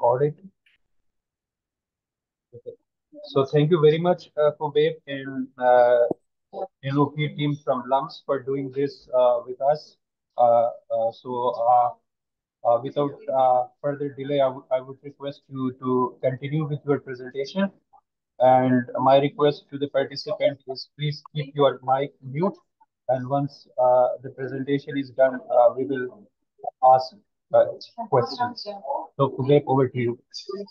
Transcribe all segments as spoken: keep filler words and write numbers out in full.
recorded. Okay. So thank you very much, uh, Kubair and uh, N O P team from LUMS for doing this uh, with us. Uh, uh, so uh, uh, without uh, further delay, I would I would request you to continue with your presentation. And my request to the participant is please keep your mic mute. And once uh, the presentation is done, uh, we will ask uh, questions. So, Kubair, over to you.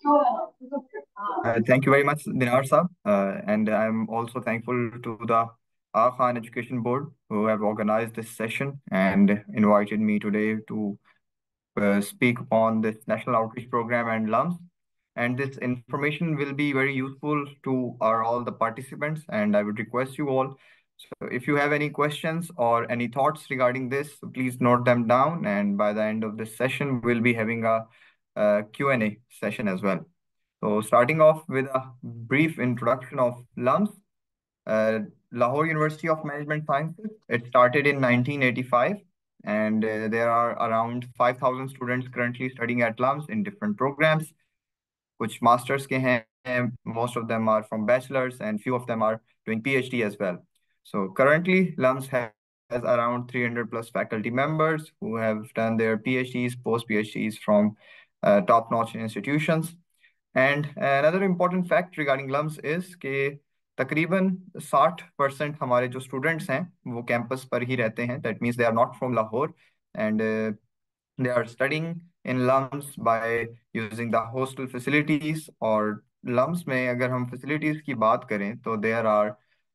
Uh, thank you very much, Dinar Saab. Uh, and I'm also thankful to the Aga Khan Education Board who have organized this session and invited me today to uh, speak upon this National Outreach Program and LUMS. And this information will be very useful to our all the participants. And I would request you all. So if you have any questions or any thoughts regarding this, please note them down. And by the end of this session, we'll be having a, a Q and A session as well. So starting off with a brief introduction of LUMS, uh, Lahore University of Management Sciences. It started in nineteen eighty-five, and uh, there are around five thousand students currently studying at LUMS in different programs, which masters ke hain. Most of them are from bachelors, and few of them are doing PhD as well. So currently, LUMS has around three hundred plus faculty members who have done their PhDs, post PhDs from uh, top-notch institutions. And another important fact regarding LUMS is कि तकरीबन साठ percent हमारे जो students हैं वो campus पर ही रहते हैं. That means they are not from Lahore and they are studying in LUMS by using the hostel facilities. और लम्स में अगर हम फैसिलिटीज की बात करें तो there are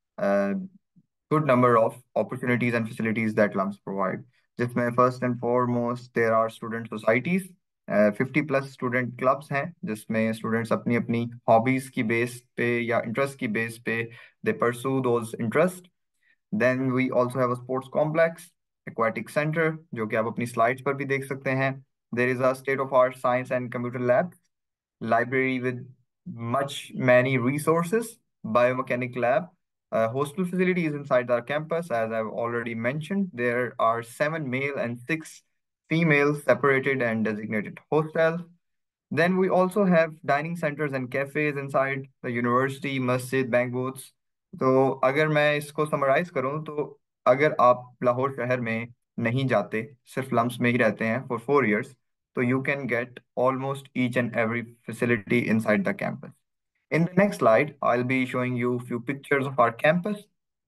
good number of opportunities and facilities that LUMS provide. जिसमें first and foremost there are student societies. Fifty plus student clubs हैं जिसमें स्टूडेंट्स अपनी अपनी हॉबीज की बेस पे या इंटरेस्ट की बेस पे they pursue those interest. Then we also have a sports complex, aquatic centre, जो कि आप अपनी स्लाइड्स पर भी देख सकते हैं. There is a state of art science and computer lab, library with much many resources, biomechanic lab, uh, hostel facilities inside our campus. As I've already mentioned, there are seven male and six female separated and designated hostels. Then we also have dining centers and cafes inside the university, masjid, bank booths. तो अगर मैं इसको summarise करूं तो अगर आप लाहौर शहर में नहीं जाते, सिर्फ लम्स में ही रहते हैं फॉर फोर इयर्स, तो you can get almost each and every facility inside the campus. In the next slide, I'll be showing you a few pictures of our campus.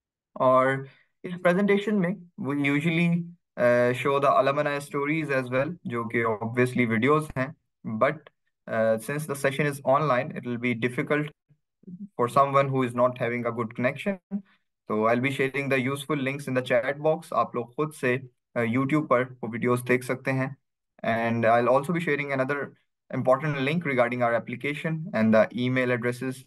और इस presentation में we usually uh, show the alumni stories as well, जो कि obviously videos हैं. But uh, since the session is online, it will be difficult for someone who is not having a good connection. So I'll be sharing the useful links in the chat box. आप लोग खुद से uh, YouTube पर वो videos देख सकते हैं. And I'll also be sharing another important link regarding our application and the email addresses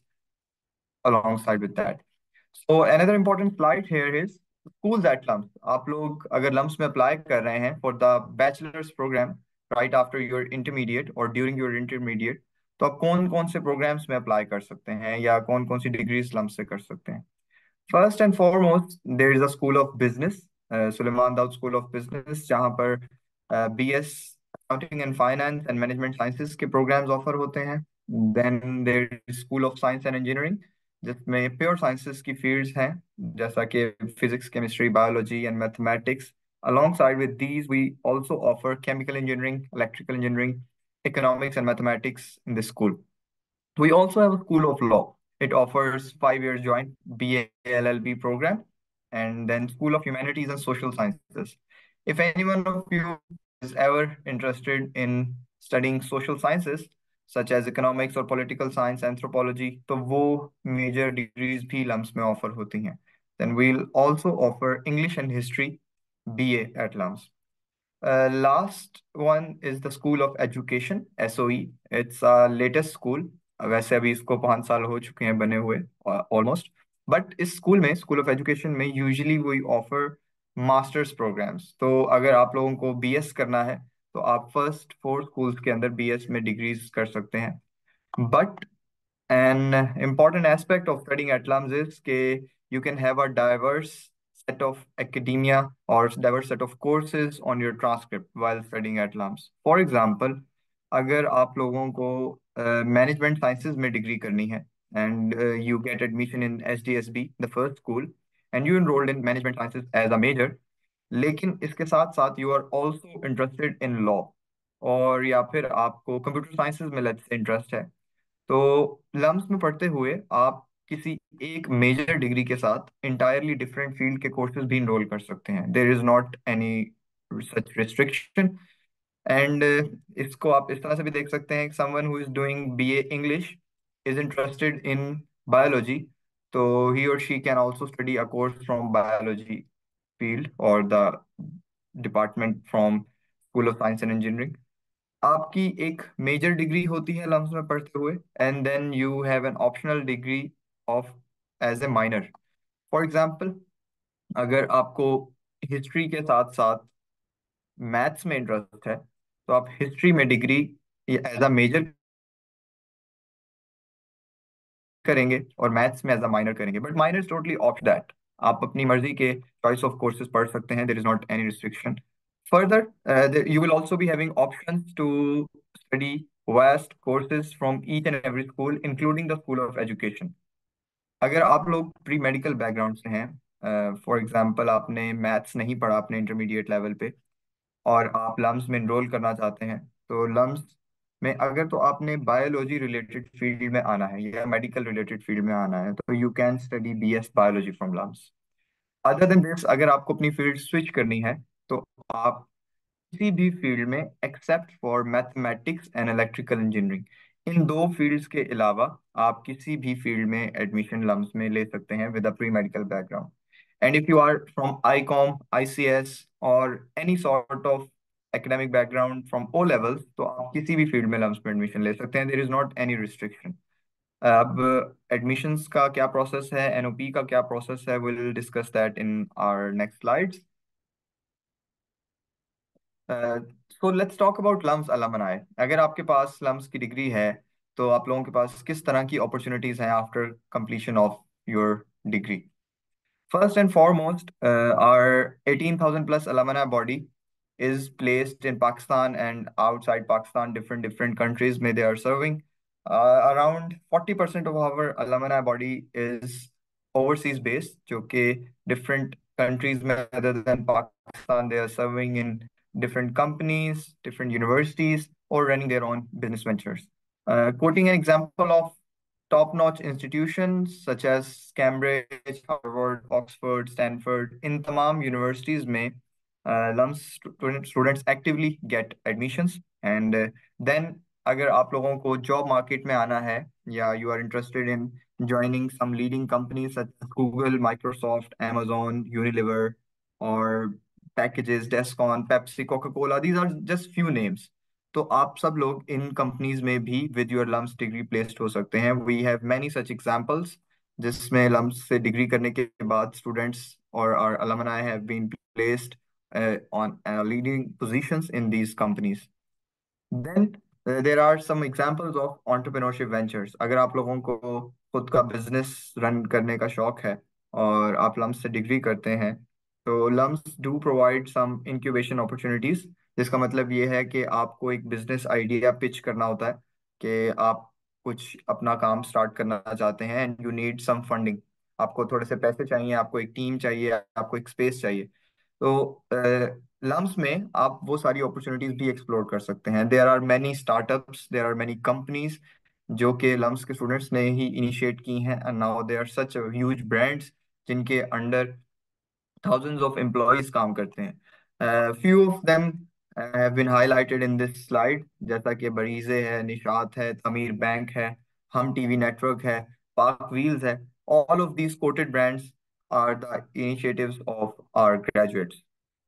alongside with that. So another important slide here is schools at LUMS. आप लोग अगर LUMS में apply कर रहे हैं for the bachelor's program right after your intermediate or during your intermediate, तो आप कौन कौन से programs में apply कर सकते हैं या कौन कौन सी degrees LUMS से कर सकते हैं. First and foremost, there is a School of Business, uh, Suleiman Daud School of Business, जहाँ पर uh, B S Accounting and Finance and Management Sciences के programs offer होते हैं. Then there is School of Science and Engineering, जिसमें pure sciences की fields हैं जैसा कि physics, chemistry, biology and mathematics. Alongside with these, we also offer chemical engineering, electrical engineering, economics, and mathematics in this school. We also have a School of Law. It offers five years joint B A L L B program, and then School of Humanities and Social Sciences. If anyone of you is ever interested in studying social sciences, such as economics or political science, anthropology, तो वो major degrees भी LUMS में offer होती हैं. Then we'll also offer English and History B A at LUMS. Uh, last one is the School of Education, S O E. It's a latest school. वैसे अभी इसको पाँच साल हो चुके हैं बने हुए ऑलमोस्ट. बट इस स्कूल में, स्कूल ऑफ एजुकेशन में, usually we offer masters programmes. तो अगर आप लोगों को बीएस करना है तो आप फर्स्ट फोर स्कूल्स के अंदर बीएस में डिग्रीज कर सकते हैं. But an important aspect of studying at LUMS is that you can have a diverse set of academia or diverse set of courses on your transcript while studying at LUMS. For example, अगर आप लोगों को management sciences में degree करनी है and you get admission in S D S B the first school and you enrolled in management sciences as a major, लेकिन इसके साथ साथ you are also interested in law, और या फिर आपको कंप्यूटर साइंसेज में लेट्स से इंटरेस्ट है, तो लम्स में पढ़ते हुए आप किसी एक मेजर डिग्री के साथ इंटायरली डिफरेंट फील्ड के कोर्सेज भी इनरोल कर सकते हैं। There is not any such restriction. And इसको आप इस तरह से भी देख सकते हैं, someone who is doing BA English is interested in biology, तो ही और she can also study a course from biology field और the department from school of science and engineering. आपकी एक मेजर डिग्री होती है लम्स में पढ़ते हुए, and then you have an optional degree of as a minor. For example, अगर आपको हिस्ट्री के साथ साथ मैथ्स में इंटरेस्ट है, तो आप हिस्ट्री में डिग्री एज अ मेजर करेंगे और मैथ्स में एज अ माइनर करेंगे, but minor is totally off that. आप अपनी मर्जी के चॉइस ऑफ कोर्सेज पढ़ सकते हैं, there is not any restriction. Further, uh, there, you will also be having options to study vast courses from each and every school, including the School of Education. अगर आप लोग pre medical background से हैं, for example आपने maths नहीं पढ़ा अपने intermediate level पे, और आप लम्स में इनरोल करना चाहते हैं, तो लम्स में अगर तो आपने बायोलॉजी रिलेटेड फील्ड में आना है या मेडिकल रिलेटेड फील्ड में आना है, तो you can study B S biology from LUMS. Other than this, अगर आपको अपनी फील्ड स्विच करनी है, तो आप किसी भी फील्ड में except for mathematics and electrical engineering, इन दो फील्ड्स के अलावा आप किसी भी फील्ड में एडमिशन लम्स में ले सकते हैं with a pre medical background. And if you are from I Com, I C S और any sort of academic background from O levels, तो आप किसी भी फील्ड में लम्स में एडमिशन ले सकते हैं, there is not any restriction. अब एडमिशंस का क्या प्रोसेस है, एन ओ पी का क्या प्रोसेस है, will discuss that in our next slides. So let's talk about LUMS alumni. अगर आपके पास लम्स की डिग्री है, तो आप लोगों के पास किस तरह की अपॉर्चुनिटीज हैं after completion of your degree. First and foremost, uh, our eighteen thousand plus alumni body is placed in Pakistan and outside Pakistan, different different countries may they are serving. Uh, around forty percent of our alumni body is overseas based, जो कि different countries में other than Pakistan they are serving in different companies, different universities, or running their own business ventures. Uh, quoting an example of top-notch institutions such as Cambridge, Harvard, Oxford, Stanford, इन तमाम universities में uh, LUMS students actively get admissions, and uh, then अगर आप लोगों को job market में आना है, या you are interested in joining some leading companies such as Google, Microsoft, Amazon, Unilever, or packages, Descon, Pepsi, Coca-Cola, these are just few names, तो आप सब लोग इन कंपनीज में भी with your LUMS degree placed हो सकते हैं। We have many such examples जिसमें लम्स से डिग्री करने के बाद स्टूडेंट्स और our alumni have been placed on leading positions in these companies. Then there are some examples of entrepreneurship ventures. अगर आप लोगों को खुद का बिजनेस रन करने का शौक है और आप लम्स से डिग्री करते हैं, तो LUMS do provide some incubation opportunities, जिसका मतलब ये है कि आपको एक बिजनेस आइडिया पिच करना होता है कि आप कुछ अपना काम स्टार्ट करना चाहते हैं and you need some funding. आपको थोड़े से पैसे चाहिए, आपको एक टीम चाहिए, आपको एक स्पेस चाहिए, तो लम्स में आप वो सारी अपॉर्चुनिटीज भी एक्सप्लोर कर सकते हैं। There are many startups, there are many companies जो कि लम्स के स्टूडेंट्स ने ही इनिशिएट की हैं, and now they are such huge brands जिनके अंडर thousands of employees काम करते हैं। uh, few of them uh, have been highlighted in this slide, जैसा कि बरीजे है, निशात है, तमीर बैंक है, हम टीवी नेटवर्क है, पार्क व्हील्स है। all of these quoted brands are the initiatives of our graduates.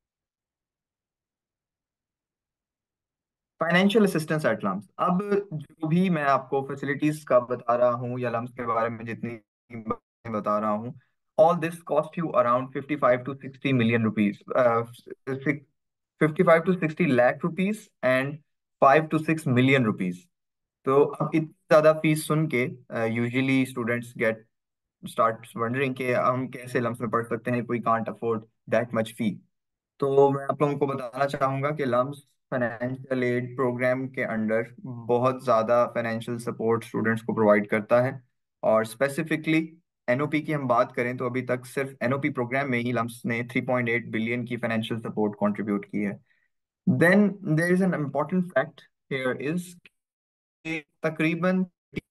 Financial assistance at LUMS. अब जो भी मैं आपको फैसिलिटीज का बता रहा हूँ या लम्स के बारे में जितनी बातें बता रहा हूँ, all this cost you around fifty five to sixty million rupees, fifty five to sixty lakh rupees and five to six million rupees. तो अब इतनी ज्यादा फीस सुन के usually students get start wondering कि हम कैसे लम्स में पढ़ सकते हैं, we can't afford that much fee. तो मैं आप लोगों को बताना चाहूंगा कि लम्स फाइनेंशियल एड प्रोग्राम के अंडर बहुत ज़्यादा फाइनेंशियल सपोर्ट स्टूडेंट्स को प्रोवाइड करता है। और स्पेसिफिकली एनओपी की हम बात करें तो अभी तक सिर्फ एनओपी प्रोग्राम में ही लम्स ने थ्री पॉइंट एट बिलियन की फाइनेंशियल सपोर्ट कंट्रीब्यूट की है। Then there is an important fact here is तकरीबन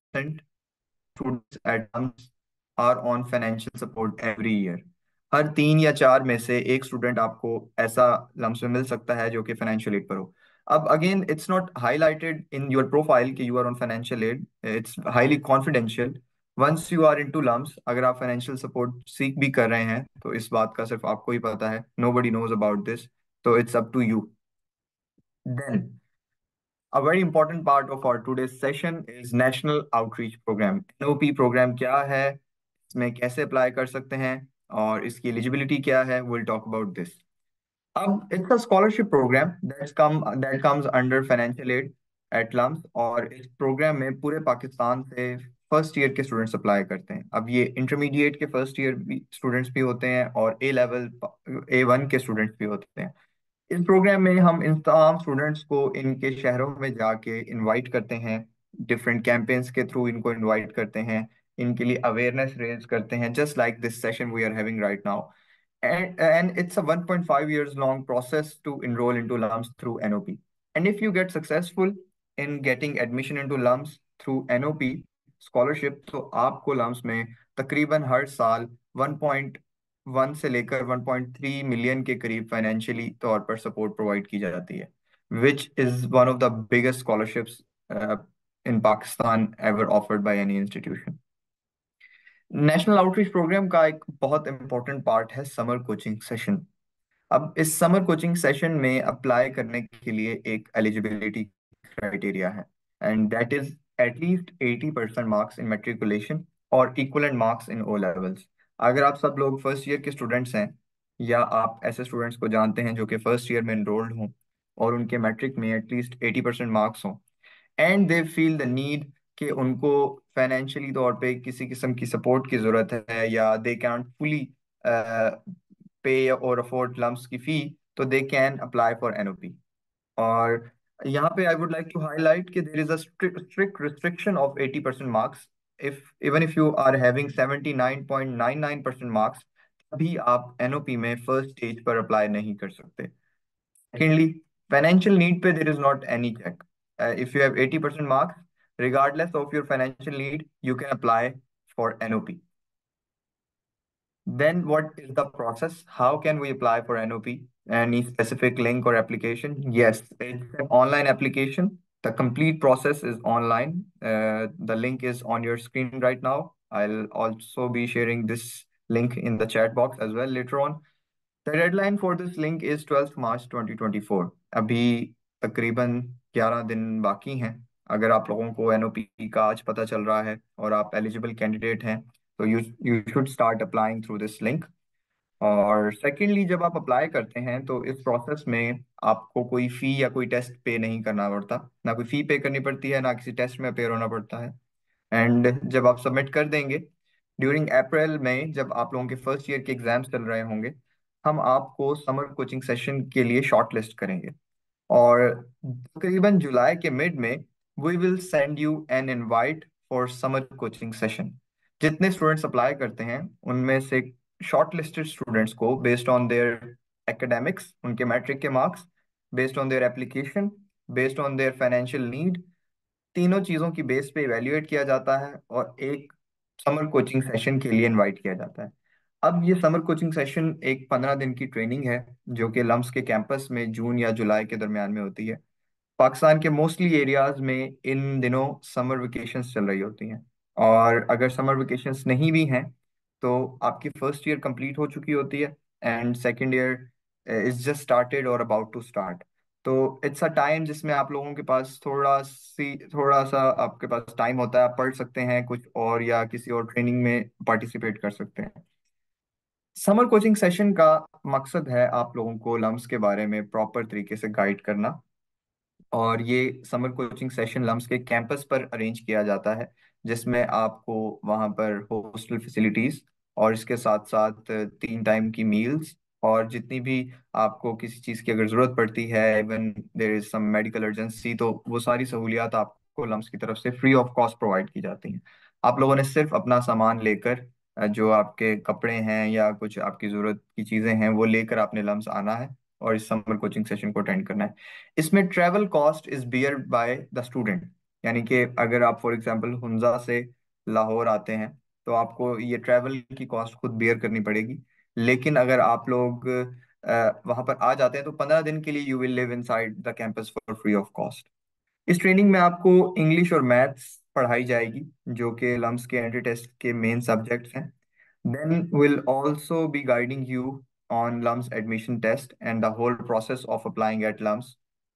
students at AMS are on financial support every year। हर तीन या चार में से एक स्टूडेंट आपको ऐसा लम्स में मिल सकता है जो कि फाइनेंशियल एड पर हो। अब again it's not highlighted in your profile कि you are on financial aid, it's highly confidential. Once you are into LUMS, अगर आप फाइनेंशियल सपोर्ट सीख भी कर रहे हैं तो इस बात का सिर्फ आपको ही पता है, nobody knows about this, तो it's up to you. Then A very important part of our today's session is National Outreach Program। N O P programme क्या है, इसमें कैसे अप्लाई कर सकते हैं और इसकी एलिजिबिलिटी क्या है, we'll talk about this। अब it's a scholarship program that's come that comes under financial aid at LUMS, और इस प्रोग्राम में पूरे पाकिस्तान से फर्स्ट ईयर के स्टूडेंट्स अप्लाई करते हैं। अब ये इंटरमीडिएट के फर्स्ट ईयर भी स्टूडेंट्स भी होते हैं और ए लेवल ए वन के स्टूडेंट्स भी होते हैं। इस प्रोग्राम में हम इन तमाम स्टूडेंट्स को इनके शहरों में जाके इनवाइट करते हैं, डिफरेंट कैंपेन्स के थ्रू इनको इनवाइट करते हैं, इनके लिए अवेयरनेस रेज करते हैं, just like this session we are having right now. and and it's a one point five years long process to enroll into LUMS through N O P। And if you get successful in getting admission into LUMS through N O P scholarship, तो आपको LUMS में तकरीबन हर साल one point one से लेकर one point three million के करीब financially तौर पर सपोर्ट प्रोवाइड की जाती है, which is one of the biggest scholarships in Pakistan ever offered by any institution. National outreach programme का एक बहुत इंपॉर्टेंट पार्ट है समर कोचिंग सेशन। अब इस समर कोचिंग सेशन में अप्लाई करने के लिए एक एलिजिबिलिटी क्राइटेरिया है, and that is at least eighty percent marks in matriculation और equivalent marks in O levels. अगर आप सब लोग फर्स्ट ईयर के स्टूडेंट्स हैं या आप ऐसे स्टूडेंट्स को जानते हैं जो कि फर्स्ट ईयर में एनरोल्ड हों और उनके मैट्रिक में एटलीस्ट एटी परसेंट मार्क्स हों, and they feel the need कि उनको फाइनेंशियली तौर पे किसी किस्म की सपोर्ट की ज़रूरत है या दे कैन फुली पे और अफोर्ड लम्स की फी, तो they can apply for NOP. और यहाँ पे I would like to highlight कि there is a strict restriction of eighty percent marks. If even if you are having seventy nine point nine nine percent marks, तभी आप NOP में first stage पर apply नहीं कर सकते। Secondly, financial need पे there is not any check। Uh, if you have eighty percent marks, regardless of your financial need, you can apply for N O P। Then what is the process? How can we apply for N O P? Any specific link or application? Yes, it's an online application. The complete process is online. Uh, the link is on your screen right now. I'll also be sharing this link in the chat box as well later on। The deadline for this link is twelfth March twenty twenty-four। अभी तकरीबन ग्यारह दिन बाकी हैं। अगर आप लोगों को एनओपी का आज पता चल रहा है और आप एलिजिबल कैंडिडेट हैं तो you you should start applying through this link. और सेकेंडली, जब आप अप्लाई करते हैं तो इस प्रोसेस में आपको कोई फी या कोई टेस्ट पे नहीं करना पड़ता, ना कोई फी पे करनी पड़ती है, ना किसी टेस्ट में अपेयर होना पड़ता है। एंड जब आप सबमिट कर देंगे ड्यूरिंग अप्रैल में, जब आप लोगों के फर्स्ट ईयर के एग्जाम्स चल रहे होंगे, हम आपको समर कोचिंग सेशन के लिए शॉर्ट लिस्ट करेंगे। और तकरीबन जुलाई के मिड में we will send you an invite for summer coaching session. जितने स्टूडेंट्स अप्लाई करते हैं उनमें से शॉर्ट लिस्टेड स्टूडेंट्स को बेस्ड ऑन देयर एकेडमिक्स, उनके मैट्रिक के marks, based on their application, based on their financial need, तीनों चीजों की बेस पे इवेल्युएट किया जाता है और एक समर कोचिंग सेशन के लिए इनवाइट किया जाता है। अब ये समर कोचिंग सेशन एक पंद्रह दिन की ट्रेनिंग है जो कि लम्स के कैंपस में जून या जुलाई के दरमियान में होती है। पाकिस्तान के मोस्टली एरियाज में इन दिनों समर वेकेशंस चल रही होती हैं, और अगर समर वेकेशंस नहीं भी हैं तो आपकी फर्स्ट ईयर कंप्लीट हो चुकी होती है and second year is just started और अबाउट टू स्टार्ट। तो इट्स अ टाइम जिसमें आप लोगों के पास थोड़ा सी थोड़ा सा आपके पास टाइम होता है, आप पढ़ सकते हैं कुछ और या किसी और ट्रेनिंग में पार्टिसिपेट कर सकते हैं। समर कोचिंग सेशन का मकसद है आप लोगों को लम्स के बारे में प्रॉपर तरीके से गाइड करना, और ये समर कोचिंग सेशन लम्स के कैंपस पर अरेंज किया जाता है, जिसमें आपको वहाँ पर हॉस्टल फैसिलिटीज और इसके साथ साथ तीन टाइम की मील्स और जितनी भी आपको किसी चीज़ की अगर ज़रूरत पड़ती है, even there is some medical urgency, तो वो सारी सहूलियात आपको लम्स की तरफ से फ्री ऑफ कॉस्ट प्रोवाइड की जाती हैं। आप लोगों ने सिर्फ अपना सामान लेकर, अ, जो आपके कपड़े हैं या कुछ आपकी ज़रूरत की चीज़ें हैं, वो लेकर आपने लम्स आना है और इस समर कोचिंग सेशन को अटेंड करना है। इसमें travel cost is bear by the student, यानी कि अगर आप फॉर एग्जांपल हुंजा से लाहौर आते हैं तो आपको ये ट्रैवल की कॉस्ट खुद बियर करनी पड़ेगी। लेकिन अगर आप लोग वहां पर आ जाते हैं तो पंद्रह दिन के लिए you will live inside the campus for free of cost. इस ट्रेनिंग में आपको इंग्लिश और मैथ्स पढ़ाई जाएगी, जो कि लम्स के एंट्री टेस्ट के मेन सब्जेक्ट्स हैं। Then will also be guiding you on LUMS admission test and the whole process of applying at LUMS.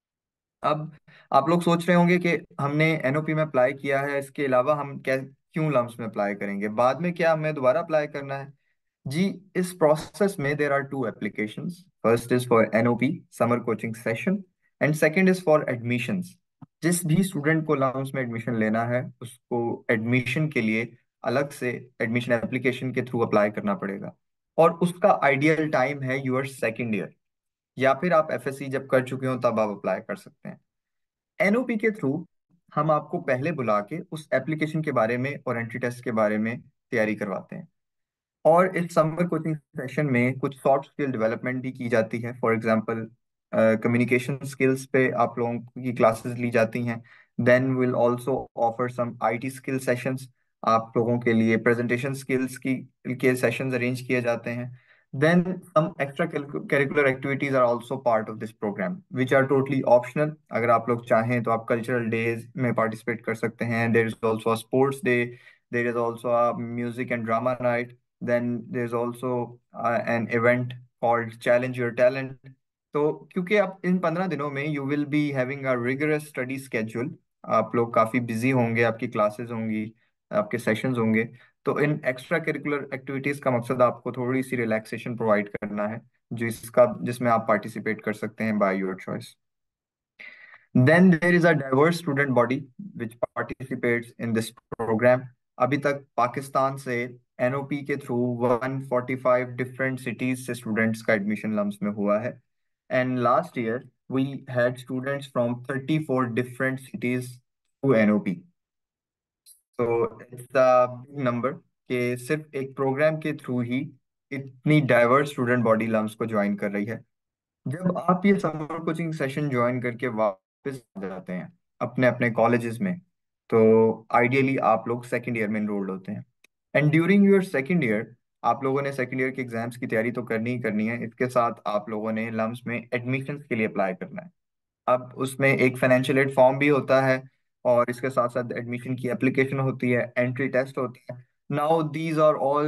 अब आप लोग सोच रहे होंगे कि हमने एनओपी में अप्लाई किया है, इसके अलावा हम क्या क्यों लम्स में अप्लाई करेंगे, बाद में क्या हमें दोबारा अप्लाई करना है? जी, इस प्रोसेस में there are two applications. First is for NOP summer coaching session and second is for admissions. जिस भी स्टूडेंट को लम्स में एडमिशन लेना है उसको एडमिशन के लिए अलग से एडमिशन एप्लीकेशन के थ्रू अप्लाई करना पड़ेगा, और उसका आइडियल टाइम है यूर सेकेंड ईयर, या फिर आप एफएससी जब कर चुके हो तब आप अप्लाई कर सकते हैं। एनओपी के थ्रू हम आपको पहले बुला के उस एप्लीकेशन के बारे में और एंट्री टेस्ट के बारे में तैयारी करवाते हैं। और इस समर कोचिंग सेशन में कुछ सॉफ्ट स्किल डेवलपमेंट भी की जाती है। फॉर एग्जांपल कम्युनिकेशन स्किल्स पे आप लोगों की क्लासेस ली जाती हैं। Then will also offer some IT skill sessions. आप लोगों के लिए प्रेजेंटेशन स्किल्स की के सेशंस अरेंज किए जाते हैं। Then some extra curricular activities are also part of this program which are totally optional. अगर आप लोग चाहें तो आप कल्चरल डेज में पार्टिसिपेट कर सकते हैं। There is also a sports day, there is also a music and drama night, then there's also uh, an event called challenge your talent। तो क्योंकि आप इन पंद्रह दिनों में you will be having a rigorous study schedule, आप लोग काफी busy होंगे, आपकी क्लासेस होंगी, आपके सेशंस होंगे। तो इन एक्स्ट्रा करिकुलर एक्टिविटीज का मकसद आपको थोड़ी सी रिलैक्सेशन प्रोवाइड करना है, जिसका जिसमें आप पार्टिसिपेट कर सकते हैं by your choice. Then there is a diverse student body which participates in this program। अभी तक पाकिस्तान से एनओपी के थ्रू एक सौ पैंतालीस डिफरेंट सिटीज से स्टूडेंट्स का एडमिशन लम्स में हुआ है। And last year we had students from thirty four different cities to NOP. तो इट्स अ बिग नंबर कि सिर्फ एक प्रोग्राम के थ्रू ही इतनी डाइवर्स स्टूडेंट बॉडी लम्स को ज्वाइन कर रही है। जब आप ये समर कोचिंग सेशन ज्वाइन करके वापस आ जाते हैं अपने अपने कॉलेजेस में, तो आइडियली आप लोग सेकेंड ईयर में इनरोल्ड होते हैं। And during your second year आप लोगों ने सेकेंड ईयर के एग्जाम्स की तैयारी तो करनी ही करनी है, इसके साथ आप लोगों ने लम्स में एडमिशन्स के लिए अप्लाई करना है। अब उसमें एक फाइनेंशियल एड फॉर्म भी होता है, और इसके साथ साथ एडमिशन की एप्लीकेशन होती है, एंट्री टेस्ट होता है। Now these are all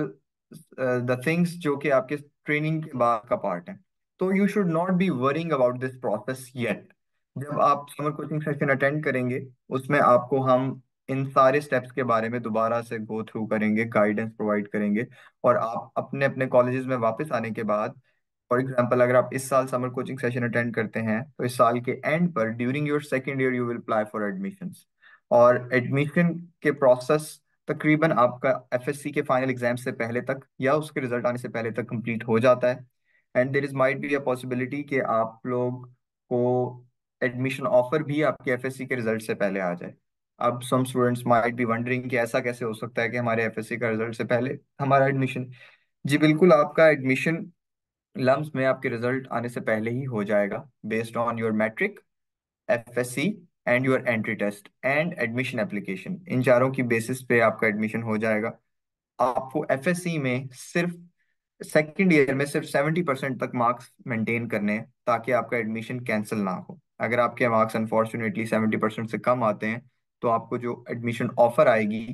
the things जो कि आपके ट्रेनिंग के बाद का पार्ट है। तो you should not be worrying about this process yet. जब आप समर कोचिंग सेशन अटेंड करेंगे उसमें आपको हम इन सारे स्टेप्स के बारे में दोबारा से गो थ्रू करेंगे, गाइडेंस प्रोवाइड करेंगे। और आप अपने अपने कॉलेजेस में वापस आने के बाद, फॉर एग्जाम्पल अगर आप इस साल समर कोचिंग सेशन अटेंड करते हैं तो इस साल के एंड पर during your second year you will apply for admissions. और एडमिशन के प्रोसेस तकरीबन आपका एफएससी के फाइनल एग्जाम से पहले तक या उसके रिजल्ट आने से पहले तक कंप्लीट हो जाता है। And there is might be a possibility कि आप लोग को एडमिशन ऑफर भी आपके एफएससी के रिजल्ट से पहले आ जाए। अब some students might be wondering कि ऐसा कैसे हो सकता है कि हमारे एफएससी का रिजल्ट से पहले हमारा एडमिशन। जी बिल्कुल, आपका एडमिशन लम्स में आपके रिजल्ट आने से पहले ही हो जाएगा, based on your matric, FSc and your entry test and admission application. इन चारों की बेसिस पे आपका एडमिशन हो जाएगा। आपको एफएससी में सिर्फ सेकेंड ईयर में सिर्फ सेवेंटी परसेंट तक मार्क्स मेंटेन करने हैं ताकि आपका एडमिशन कैंसिल ना हो। अगर आपके मार्क्स अनफॉर्चुनेटली सेवेंटी परसेंट से कम आते हैं तो आपको जो एडमिशन ऑफर आएगी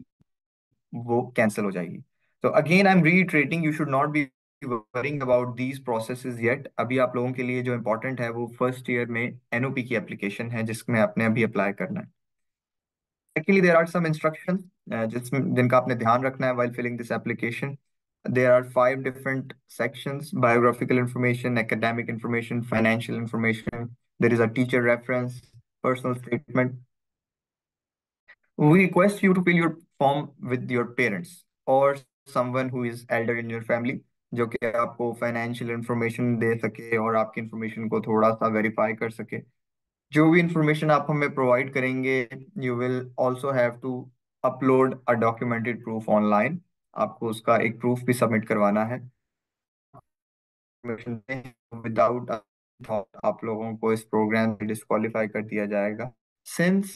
वो कैंसिल हो जाएगी। तो again I am reiterating, you should not be worrying about these processes yet. अभी आप लोगों के लिए जो इंपॉर्टेंट है वो फर्स्ट ईयर में एनओपी की एप्लीकेशन है जिसमें आपने अभी अप्लाई करना है। Secondly, there are some instructions uh, जिसमें जिनका आपने ध्यान रखना है while filling this application. There are five different sections: biographical information, academic information, financial information. There is a teacher reference, personal statement. We request you to fill your form with your parents or someone who is elder in your family. जो कि आपको financial information दे सके और आपकी information को थोड़ा सा verify कर सके। जो भी इंफॉर्मेशन आप हमें प्रोवाइड करेंगे, you will also have to upload a documented proof online. आपको उसका एक प्रूफ भी सबमिट करवाना है। विदाउट आप लोगों को इस प्रोग्राम से डिस्qualify कर दिया जाएगा, सिंस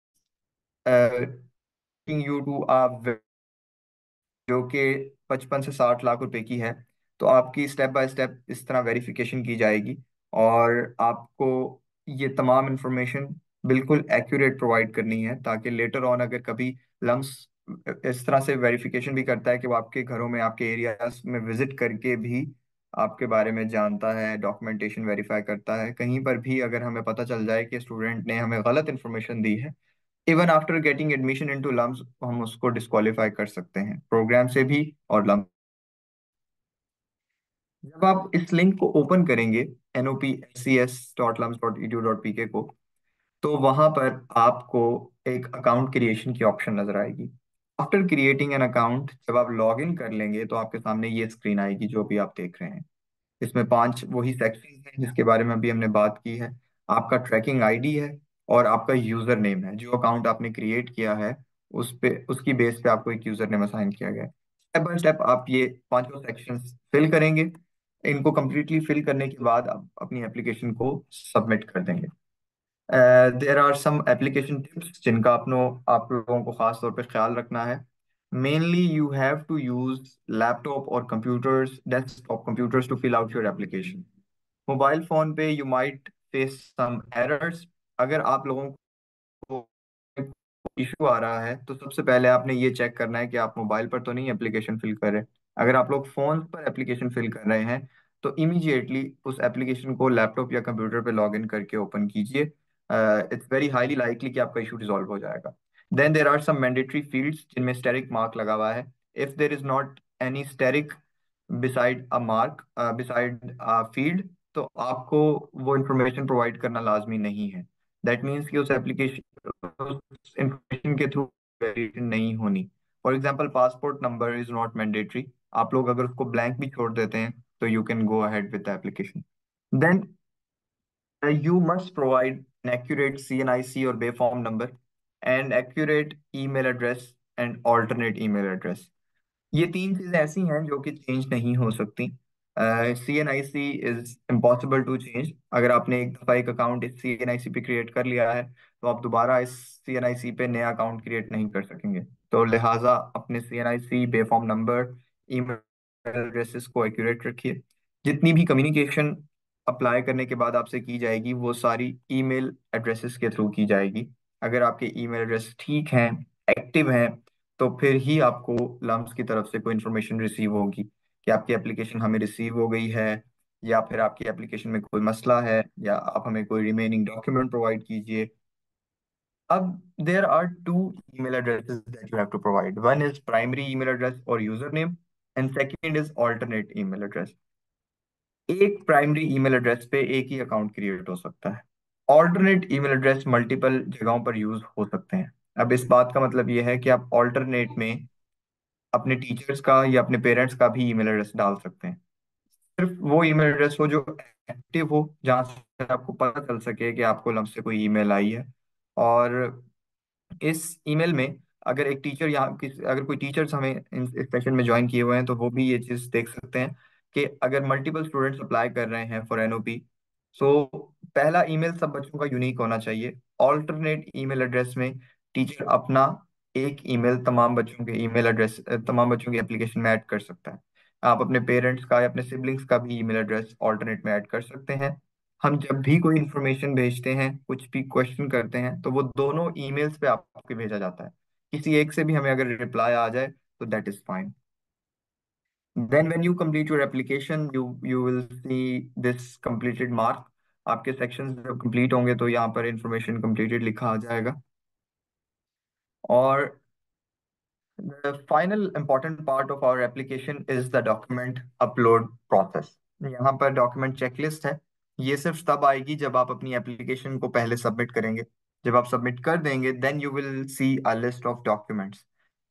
यू टू आ जो कि पचपन से साठ लाख रुपए की है। तो आपकी स्टेप बाय स्टेप इस तरह वेरिफिकेशन की जाएगी और आपको ये तमाम इंफॉर्मेशन बिल्कुल एक्यूरेट प्रोवाइड करनी है, ताकि लेटर ऑन अगर कभी लम्स इस तरह से वेरिफिकेशन भी करता है कि वो आपके घरों में, आपके एरियाज में विजिट करके भी आपके बारे में जानता है, डॉक्यूमेंटेशन वेरीफाई करता है, कहीं पर भी अगर हमें पता चल जाए कि स्टूडेंट ने हमें गलत इन्फॉर्मेशन दी है, even after getting admission into LUMS, हम उसको डिस्qualify कर सकते हैं प्रोग्राम से भी और लम्स। जब आप इस लिंक को ओपन करेंगे, N O P S C S dot LUMS dot E D U dot P K को, तो वहां पर आपको एक अकाउंट क्रिएशन की ऑप्शन नजर आएगी। आफ्टर क्रिएटिंग एन अकाउंट, जब आप लॉग इन कर लेंगे तो आपके सामने ये स्क्रीन आएगी जो भी आप देख रहे हैं। इसमें पांच वही सेक्शन हैं जिसके बारे में अभी हमने बात की है। आपका ट्रैकिंग आईडी है और आपका यूजर नेम है। जो अकाउंट आपने क्रिएट किया है उस पे, उसकी बेस पे आपको एक यूजर नेम असाइन किया गया है। स्टेप बाय स्टेप आप ये पांचों सेक्शंस फिल करेंगे। इनको कंप्लीटली फिल करने के बाद आप अपनी एप्लीकेशन को सबमिट कर देंगे। There are some application tips जिनका अपनो आप लोगों को खास तौर पे ख्याल रखना है। Mainly you have to use laptop और computers, desktop computers to fill out your application. Mobile phone पे you might face some errors. अगर आप लोगों को इशू आ रहा है तो सबसे पहले आपने ये चेक करना है कि आप मोबाइल पर तो नहीं एप्लीकेशन फिल कर रहे। अगर आप लोग फोन पर एप्लीकेशन फिल कर रहे हैं तो इमीडिएटली उस एप्लीकेशन को लैपटॉप या कंप्यूटर पे लॉग इन करके ओपन कीजिए। इट्स वेरी हाईली लाइकली कि आपका इशू रिजॉल्व हो जाएगा। Then there are some mandatory fields जिनमें स्टेरिक मार्क लगा हुआ है। If there is not any asterisk beside a mark, beside a field, तो आपको वो इंफॉर्मेशन प्रोवाइड करना लाजमी नहीं है। दैट मीन्स कि उस एप्लीकेशन इंफॉर्मेशन के थ्रू वेरिएशन नहीं होनी। For example passport number is not mandatory. आप लोग अगर उसको ब्लैंक भी छोड़ देते हैं तो you can go ahead with the application. Then you must provide an accurate C N I C और B form number and accurate email address and alternate email address. ये तीन चीजें ऐसी हैं जो कि चेंज नहीं हो सकती। C N I C is impossible to change. अगर आपने एक दफा एक अकाउंट इस सी एन आई सी पे क्रिएट कर लिया है तो आप दोबारा इस सी एन आई सी पे नया अकाउंट क्रिएट नहीं कर सकेंगे। तो लिहाजा अपने C N I C, B form number, email addresses को एक्यूरेट रखिए। जितनी भी कम्युनिकेशन अप्लाई करने के बाद आपसे की जाएगी वो सारी ईमेल एड्रेसेस के थ्रू की जाएगी। अगर आपके ईमेल एड्रेस ठीक हैं, एक्टिव हैं, तो फिर ही आपको लम्स की तरफ से कोई इन्फॉर्मेशन रिसीव होगी कि आपकी एप्लीकेशन हमें रिसीव हो गई है, या फिर आपकी एप्लीकेशन में कोई मसला है, या आप हमें कोई रिमेनिंग डॉक्यूमेंट प्रोवाइड कीजिए। अब there are two email addresses that you have to provide. One is primary email address और user name, and second is alternate email address. एक प्राइमरी ईमेल एड्रेस पे एक ही अकाउंट क्रिएट हो सकता है। Alternate email address multiple जगहों पर use हो सकते हैं। अब इस बात का मतलब यह है कि आप ऑल्टरनेट में अपने टीचर्स का या अपने पेरेंट्स का भी ईमेल एड्रेस डाल सकते हैं। सिर्फ वो ईमेल एड्रेस हो जो एक्टिव हो, जहां से आपको पता चल सके कि आपको लम्ब से कोई ईमेल आई है। और इस ईमेल में अगर एक टीचर यहाँ किस अगर कोई टीचर्स हमें इस सेशन में ज्वाइन किए हुए हैं तो वो भी ये चीज़ देख सकते हैं कि अगर मल्टीपल स्टूडेंट्स अप्लाई कर रहे हैं for N O P, so पहला ईमेल सब बच्चों का यूनिक होना चाहिए। ऑल्टरनेट ईमेल एड्रेस में टीचर अपना एक ईमेल तमाम बच्चों के ईमेल एड्रेस तमाम बच्चों की एप्लीकेशन में ऐड कर सकता है। आप अपने पेरेंट्स का या अपने सिबलिंग्स का भी ईमेल एड्रेस ऑल्टरनेट में ऐड कर सकते हैं। हम जब भी कोई इंफॉर्मेशन भेजते हैं, कुछ भी क्वेश्चन करते हैं, तो वो दोनों ईमेल्स पे आपके भेजा जाता है। किसी एक से भी हमें अगर रिप्लाई आ जाए तो that is fine. Then when you complete your application, you you will see this completed mark. आपके सेक्शंस जब कंप्लीट होंगे तो यहाँ पर इंफॉर्मेशन कंप्लीटेड लिखा आ जाएगा। और the final important part of our application is the document upload process। यहाँ पर डॉक्यूमेंट चेकलिस्ट है। ये सिर्फ तब आएगी जब आप अपनी एप्लीकेशन को पहले सबमिट करेंगे। जब आप सबमिट कर देंगे then you will see a list of documents.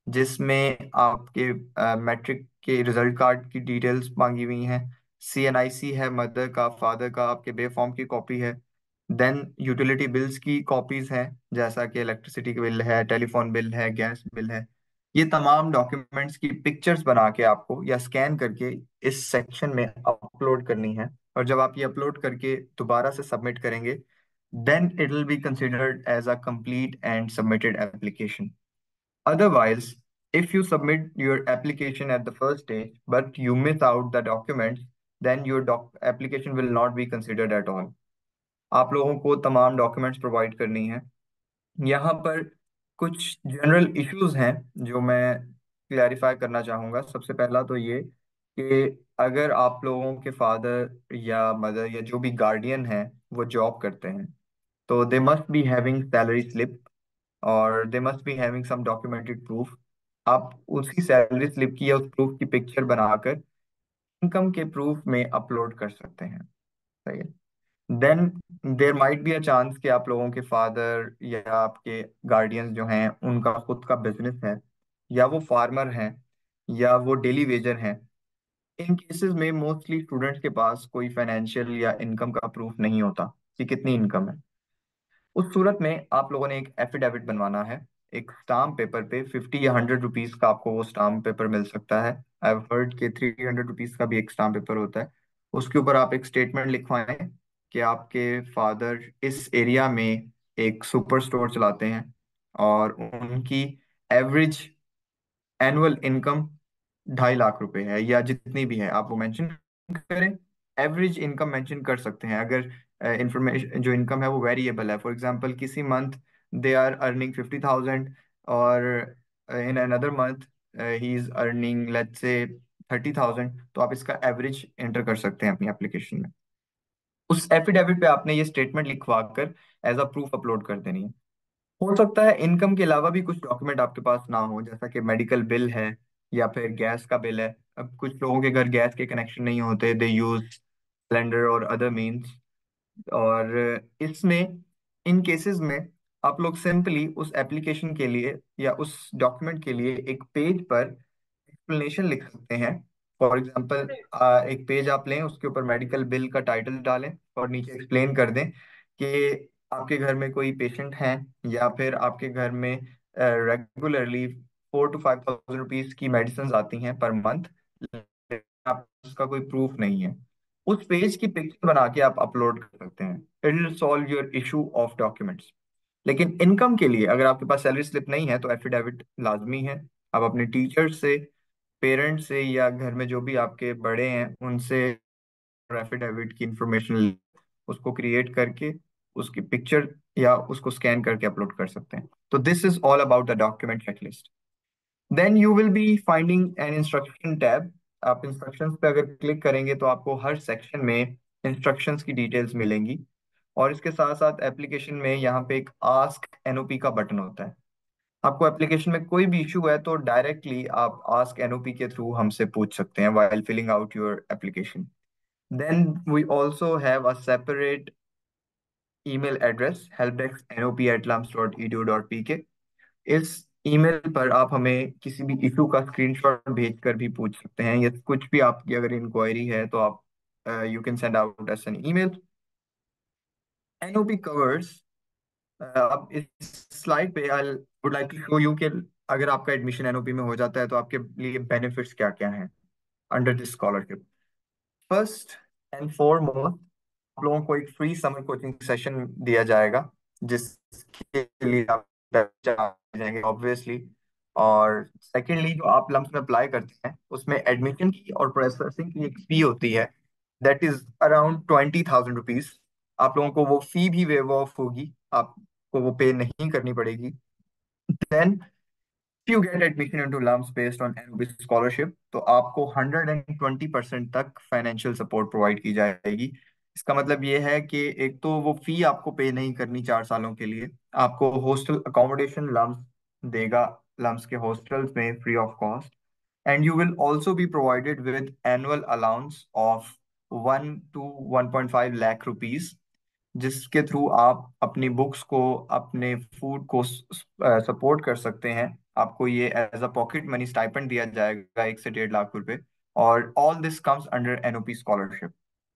जिसमें आपके मैट्रिक के रिजल्ट कार्ड की डिटेल्स मांगी हुई हैं, सी एन आई सी है मदर का, फादर का, आपके बे फॉर्म की कॉपी है। देन यूटिलिटी बिल्स की कॉपीज हैं, जैसा कि इलेक्ट्रिसिटी का बिल है, टेलीफोन बिल है, गैस बिल है। ये तमाम डॉक्यूमेंट्स की पिक्चर्स बना के आपको या स्कैन करके इस सेक्शन में अपलोड करनी है। और जब आप ये अपलोड करके दोबारा से सबमिट करेंगे, then it will be considered as a complete and submitted application. Otherwise, if you submit your application at the first stage, but you miss out the documents, then your doc application will not be considered at all. आप लोगों को तमाम documents provide करनी है। यहाँ पर कुछ general issues हैं जो मैं क्लैरिफाई करना चाहूँगा। सबसे पहला तो ये कि अगर आप लोगों के फादर या मदर या जो भी गार्डियन है वो जॉब करते हैं, तो they must be having salary slip और they must be having some documented proof. आप उसी सैलरी स्लिप की या उस प्रूफ की पिक्चर बनाकर इनकम के प्रूफ में अपलोड कर सकते हैं। सही है। Then there might be a chance कि आप लोगों के फादर या आपके गार्डियंस जो हैं उनका खुद का बिजनेस है, या वो फार्मर हैं, या वो डेली वेजर हैं। इन केसेस में मोस्टली स्टूडेंट्स के पास कोई फाइनेंशियल या इनकम का प्रूफ नहीं होता कि कितनी इनकम है। उस सूरत में आप लोगों ने एक एफिडेविट बनवाना है। एक स्टाम्प पेपर पे फिफ्टी या हंड्रेड रुपीज का आपको वो स्टाम्प पेपर मिल सकता है। आई हैव हर्ड के थ्री हंड्रेड रुपीज का भी एक स्टाम्प पेपर होता है। उसके ऊपर आप एक स्टेटमेंट लिखवाएं कि आपके फादर इस एरिया में एक सुपर स्टोर चलाते हैं और उनकी एवरेज एनुअल इनकम ढाई लाख रुपए है, या जितनी भी है आप वो मेंशन करें। एवरेज इनकम मेंशन कर सकते हैं। अगर इंफॉर्मेशन जो इनकम है वो वेरिएबल है, फॉर एग्जांपल किसी month they are earning fifty thousand, और in another month he is earning let's say thirty thousand, तो आप इसका एवरेज एंटर कर सकते हैं अपनी एप्लीकेशन में। उस एफिडेविट पे आपने ये स्टेटमेंट लिखवा कर एज अ प्रूफ अपलोड कर देनी है। हो सकता है इनकम के अलावा भी कुछ डॉक्यूमेंट आपके पास ना हो, जैसा कि मेडिकल बिल है या फिर गैस का बिल है। अब कुछ लोगों के घर गैस के कनेक्शन नहीं होते, दे यूज सिलेंडर और अदर मीन्स। और इसमें इन केसेस में आप लोग सिंपली उस एप्लीकेशन के लिए या उस डॉक्यूमेंट के लिए एक पेज पर एक्सप्लेनेशन लिख सकते हैं। फॉर एग्जांपल, एक पेज आप लें, उसके ऊपर मेडिकल बिल का टाइटल डालें और नीचे एक्सप्लेन कर दें कि आपके घर में कोई पेशेंट है, या फिर आपके घर में regularly four to five thousand rupees की मेडिसिन आती हैं पर मंथ, आप उसका कोई प्रूफ नहीं है। उस पेज की पिक्चर बना के आप अपलोड कर सकते हैं। It will solve your issue of documents. लेकिन इनकम के लिए अगर आपके पास सैलरी स्लिप नहीं है तो एफिडेविट लाजमी है। आप अपने टीचर से, पेरेंट्स से, या घर में जो भी आपके बड़े हैं उनसे एफिडेविट की इंफॉर्मेशन उसको क्रिएट करके उसकी पिक्चर या उसको स्कैन करके अपलोड कर सकते हैं। तो this is all about the document checklist. Then you will be finding an instruction tab. आप इंस्ट्रक्शंस पे अगर क्लिक करेंगे तो आपको हर सेक्शन में इंस्ट्रक्शंस की डिटेल्स मिलेंगी। और इसके साथ साथ एप्लीकेशन में यहाँ पे एक आस्क एन ओ पी का बटन होता है। आपको एप्लीकेशन में कोई भी इशू है तो डायरेक्टली आप आस्क एन ओ पी के थ्रू हमसे पूछ सकते हैं while filling out your application. Then we also have a separate email address, helpdesknop at lums dot e d u dot p k. इस ईमेल पर आप हमें किसी भी इशू का स्क्रीनशॉट भेजकर भी पूछ सकते हैं, या कुछ भी आपकी अगर इंक्वायरी है तो आप you can send out us an email. N O P covers, अब इस स्लाइड पे I would like to show you कि अगर आपका एडमिशन एन ओ पी में हो जाता है तो आपके लिए बेनिफिट्स क्या क्या हैं under this scholarship. First and foremost, आप लोगों को एक फ्री समर कोचिंग सेशन दिया जाएगा, जिसके लिए आप जाएंगे ऑब्वियसली। और सेकेंडली, जो आप लम्स में अप्लाई करते हैं उसमें एडमिशन की और प्रोसेसिंग की एक फी होती है, that is around twenty thousand rupees. आप लोगों को वो फी भी वेव ऑफ होगी, आपको वो पे नहीं करनी पड़ेगी। Then you get admission into LUMS based on N O P scholarship, तो आपको हंड्रेड एंड ट्वेंटी परसेंट तक फाइनेंशियल सपोर्ट प्रोवाइड की जाएगी। इसका मतलब ये है कि एक तो वो फी आपको पे नहीं करनी चार सालों के लिए, आपको हॉस्टल अकोमोडेशन लम्स देगा, लम्स के हॉस्टल्स में free of cost. And you will also be provided with annual allowance of one to one point five lakh rupees, जिसके थ्रू आप अपनी बुक्स को, अपने फूड को सपोर्ट कर सकते हैं आपको ये as a pocket money stipend दिया जाएगा, एक से डेढ़ लाख रुपए। और all this comes under NOP scholarship.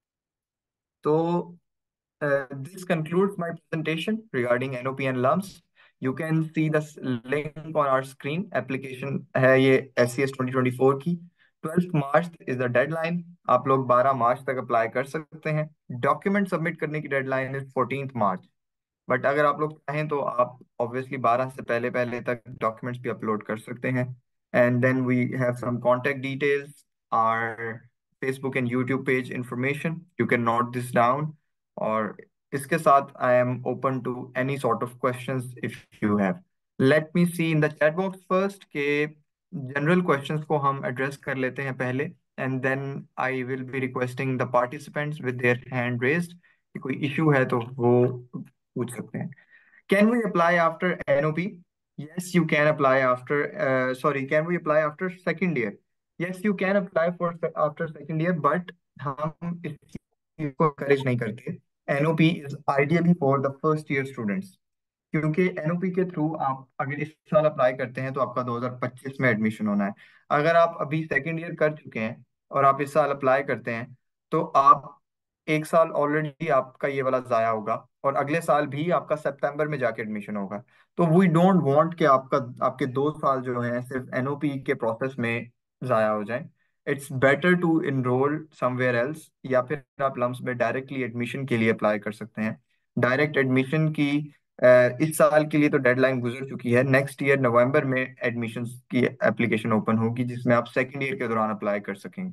तो Uh, this concludes my presentation regarding N O P and lumps. You can see the s- link on our screen. Application है ये S C S twenty twenty-four की। Twelfth March is the deadline. आप लोग बारह मार्च तक apply कर सकते हैं। डॉक्यूमेंट सबमिट करने की डेडलाइन है फोर्टींथ मार्च। बट अगर आप लोग चाहें तो आप ऑब्वियसली बारह से पहले पहले तक डॉक्यूमेंट्स भी अपलोड कर सकते हैं। And then we have some contact details, our Facebook and YouTube page information, you can note this down. और इसके साथ I am open to any sort of questions if you have. Let me see in the chat box first के general questions को हम address कर लेते हैं पहले, and then I will be requesting the participants with their hand raised कि कोई issue है तो वो पूछ सकते हैं। Can we apply after N O P? Yes, you can apply after. Uh, sorry, can we apply after second year? Yes, you can apply for se- after second year, but हम इस चीज को encourage नहीं करते। N O P is ideally for the first year students, क्योंकि NOP के through आप अगर इस साल अप्लाई करते हैं तो आपका दो हज़ार पच्चीस में एडमिशन होना है। अगर आप अभी सेकेंड ईयर कर चुके हैं और आप इस साल अप्लाई करते हैं तो आप एक साल ऑलरेडी आपका ये वाला जाया होगा, और अगले साल भी आपका सितंबर में जाके एडमिशन होगा। तो वी डोंट वांट कि आपका आपके दो साल जो हैं सिर्फ एनओपी के प्रोसेस में जाया हो जाए। It's better to enroll somewhere else, या फिर आप लम्स में डायरेक्टली एडमिशन के लिए अप्लाई कर सकते हैं। डायरेक्ट एडमिशन की अ, इस साल के लिए तो डेडलाइन गुजर चुकी है। नेक्स्ट ईयर नवंबर में एडमिशन की एप्लीकेशन ओपन होगी जिसमें आप सेकेंड ईयर के दौरान अप्लाई कर सकेंगे।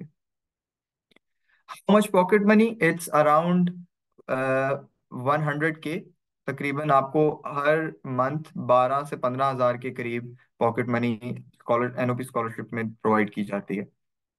How much pocket money? It's around one hundred K. तकरीबन आपको हर मंथ बारह से पंद्रह हजार के करीब pocket money scholar NOP scholarship में प्रोवाइड की जाती है।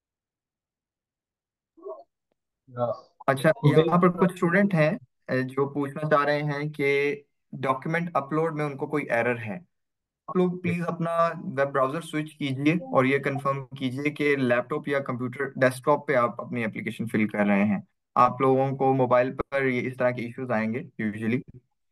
हाँ, अच्छा, तो यहाँ पर बेसिक कुछ स्टूडेंट हैं अ, जो पूछना चाह रहे हैं कि डॉक्यूमेंट अपलोड में उनको कोई एरर है। आप लोग प्लीज अपना वेब ब्राउजर स्विच कीजिए और ये कंफर्म कीजिए कि लैपटॉप या कंप्यूटर डेस्कटॉप पे आप अपनी एप्लीकेशन फिल कर रहे हैं। आप लोगों को मोबाइल पर ये इस तरह के इश्यूज आएंगे यूजुअली।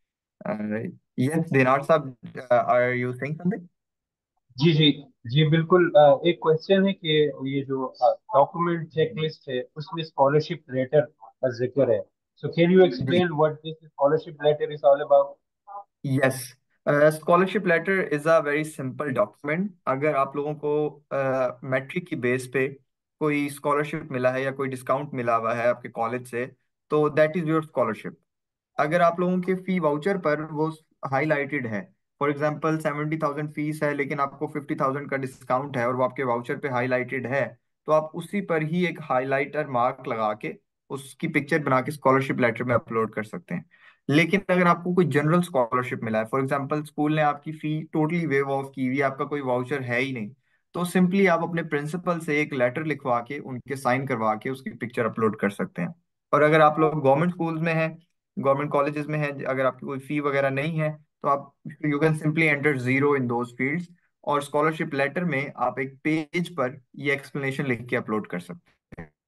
यस दिनार साहब, आर यू सेइंग समथिंग? जी जी जी बिल्कुल। अ, एक क्वेश्चन है कि ये जो डॉक्यूमेंट चेकलिस्ट है उसमें स्कॉलरशिप लेटर का जिक्र है। सो कैन यू जी, explain what this scholarship letter is all about? Yes. Scholarship letter is a very simple document. अगर आप लोगों को मैट्रिक की बेस पे कोई स्कॉलरशिप मिला है या कोई डिस्काउंट मिला हुआ है आपके कॉलेज से, तो दैट इज योर स्कॉलरशिप। अगर आप लोगों के फी वाउचर पर वो हाईलाइटेड है, for example seventy thousand fees है लेकिन आपको फिफ्टी थाउजेंड का डिस्काउंट है और वो आपके वाउचर पे हाईलाइटेड है, तो आप उसी पर ही एक हाईलाइटर मार्क लगा के उसकी पिक्चर बना के स्कॉलरशिप लेटर में अपलोड कर सकते हैं। लेकिन अगर आपको कोई जनरल स्कॉलरशिप मिला है, फॉर एग्जांपल स्कूल ने आपकी फी टोटली वेव ऑफ की हुई है, आपका कोई वाउचर है ही नहीं, तो सिंपली आप अपने प्रिंसिपल से एक लेटर लिखवा के उनके साइन करवा के उसकी पिक्चर अपलोड कर सकते हैं। और अगर आप लोग गवर्नमेंट स्कूल्स में हैं, गवर्नमेंट कॉलेजेस में है, अगर आपकी कोई फी वगैरह नहीं है तो आप you can simply enter zero in those fields, और स्कॉलरशिप लेटर में आप एक पेज पर ये एक्सप्लेनेशन लिख के अपलोड कर सकते हैं।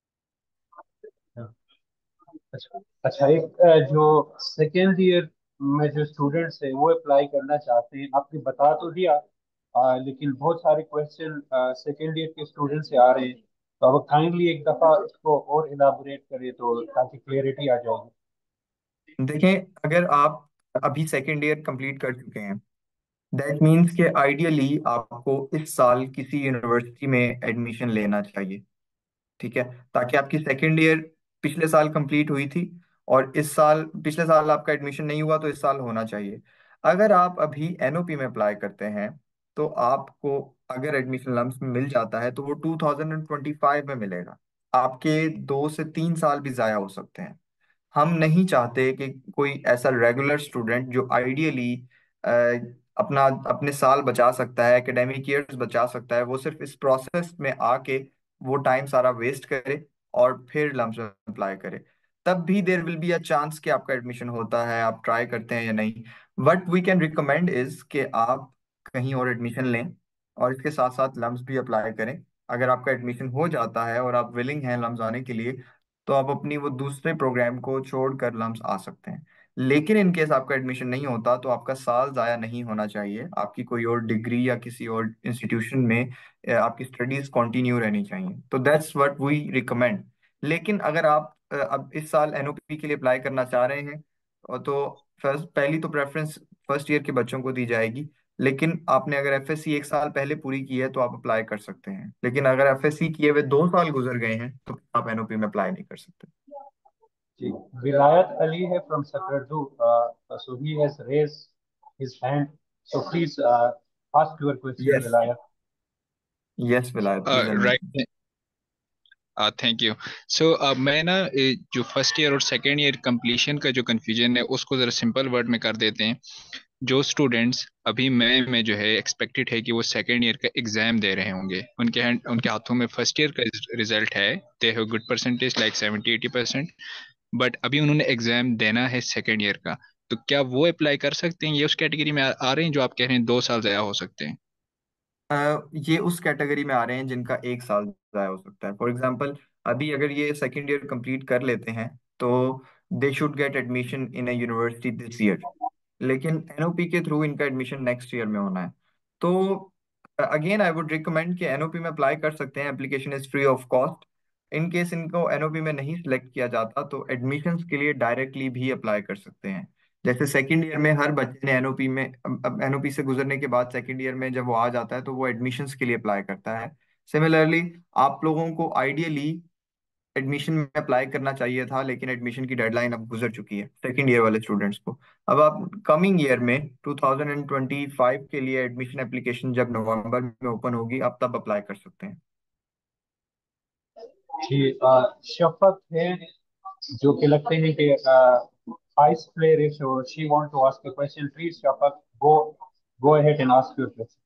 अच्छा अच्छा, एक अ, जो सेकेंड ईयर में जो स्टूडेंट्स हैं वो अप्लाई करना चाहते हैं, आपने बता तो दिया, अ, लेकिन बहुत सारे क्वेश्चन सेकेंड ईयर के स्टूडेंट से आ रहे हैं। तो अब काइंडली एक दफा इसको और इलाबोरेट करें तो ताकि क्लियरिटी आ जाएगी। देखें, अगर आप अभी सेकेंड ईयर कंप्लीट कर चुके हैं, दैट मीन्स कि आइडियली आपको इस साल किसी यूनिवर्सिटी में एडमिशन लेना चाहिए। ठीक है, ताकि आपकी सेकेंड ईयर पिछले साल कंप्लीट हुई थी और इस साल पिछले साल आपका एडमिशन नहीं हुआ तो इस साल होना चाहिए। अगर आप अभी एनओपी में अप्लाई करते हैं तो आपको अगर एडमिशन लम्स में मिल जाता है तो वो टू थाउजेंड ट्वेंटी फाइव में मिलेगा। आपके दो से तीन साल भी जाया हो सकते हैं। हम नहीं चाहते कि कोई ऐसा रेगुलर स्टूडेंट जो आइडियली अपना अपने साल बचा सकता है, एकेडमिक ईयर्स बचा सकता है, वो सिर्फ इस प्रोसेस में आके वो टाइम सारा वेस्ट करे और फिर लम्स अप्लाई करे। तब भी there will be a chance कि आपका एडमिशन होता है, आप ट्राई करते हैं या नहीं। What we can recommend is कि आप कहीं और एडमिशन लें और इसके साथ साथ लम्स भी अप्लाई करें। अगर आपका एडमिशन हो जाता है और आप विलिंग हैं लम्स आने के लिए, तो आप अपनी वो दूसरे प्रोग्राम को छोड़कर लम्स आ सकते हैं। लेकिन इन केस आपका एडमिशन नहीं होता तो आपका साल जाया नहीं होना चाहिए, आपकी कोई और डिग्री या किसी और इंस्टीट्यूशन में अ, आपकी स्टडीज कंटिन्यू रहनी चाहिए। तो दैट्स व्हाट वी रिकमेंड। लेकिन अगर आप अ, अब इस साल एनओपी के लिए अप्लाई करना चाह रहे हैं और तो फर्स्ट पहली तो प्रेफरेंस फर्स्ट ईयर के बच्चों को दी जाएगी। लेकिन आपने अगर एफएससी एक साल पहले पूरी की है तो आप अप्लाई कर सकते हैं, लेकिन अगर एफएससी किए हुए दो साल गुजर गए हैं तो आप एनओपी में अप्लाई नहीं कर सकते। जी, Vilayat Ali है from Sakardu. Uh, so he has raised his hand. So please uh, ask your question, yes, Vilayat. Yes Vilayat please unmute. Right. Thank you. So अब मैं ना ए, जो फर्स्ट ईयर और सेकेंड ईयर कंप्लीशन का जो confusion है उसको ज़रा सिंपल वर्ड में कर देते हैं। जो स्टूडेंट्स अभी मई में जो है एक्सपेक्टेड है कि वो सेकेंड ईयर का एग्जाम दे रहे होंगे, उनके हैंड उनके हाथों में फर्स्ट ईयर का रिजल्ट है, they have good percentage like seventy eighty percent, but अभी उन्होंने एग्जाम देना है सेकेंड ईयर का, तो क्या वो अप्लाई कर सकते हैं? ये उस कैटेगरी में आ, आ रहे हैं जो आप कह रहे हैं दो साल ज़ाया हो सकते हैं? अ, ये उस कैटेगरी में आ रहे हैं जिनका एक साल ज़ाया हो सकता है। फॉर एग्जांपल, अभी अगर ये सेकेंड ईयर कंप्लीट कर लेते हैं तो they should get admission in a university this year, लेकिन एनओपी के थ्रू इनका एडमिशन नेक्स्ट ईयर में होना है। तो अगेन आई वुड रिकमेंड कि एनओपी में अप्लाई कर सकते हैं, application is free of cost. In case इनको एनओपी में नहीं सिलेक्ट किया जाता तो एडमिशन्स के लिए डायरेक्टली भी अप्लाई कर सकते हैं। जैसे सेकंड ईयर में हर बच्चे ने एनओपी में, अब एनओपी से गुजरने के बाद सेकंड ईयर में जब वो आ जाता है तो वो एडमिशन्स के लिए अप्लाई करता है। सिमिलरली आप लोगों को आइडियली एडमिशन में अप्लाई करना चाहिए था, लेकिन एडमिशन की डेडलाइन अब गुजर चुकी है सेकंड ईयर वाले स्टूडेंट्स को। अब आप कमिंग ईयर में टू थाउजेंड ट्वेंटी फाइव के लिए एडमिशन एप्लीकेशन जब नवंबर में ओपन होगी आप तब अप्लाई कर सकते हैं। जी, uh, शफक है जो कि लगते हैं कि आइस प्लेयर है, so she want to ask a question. Please, Shafak, go go ahead and ask your question.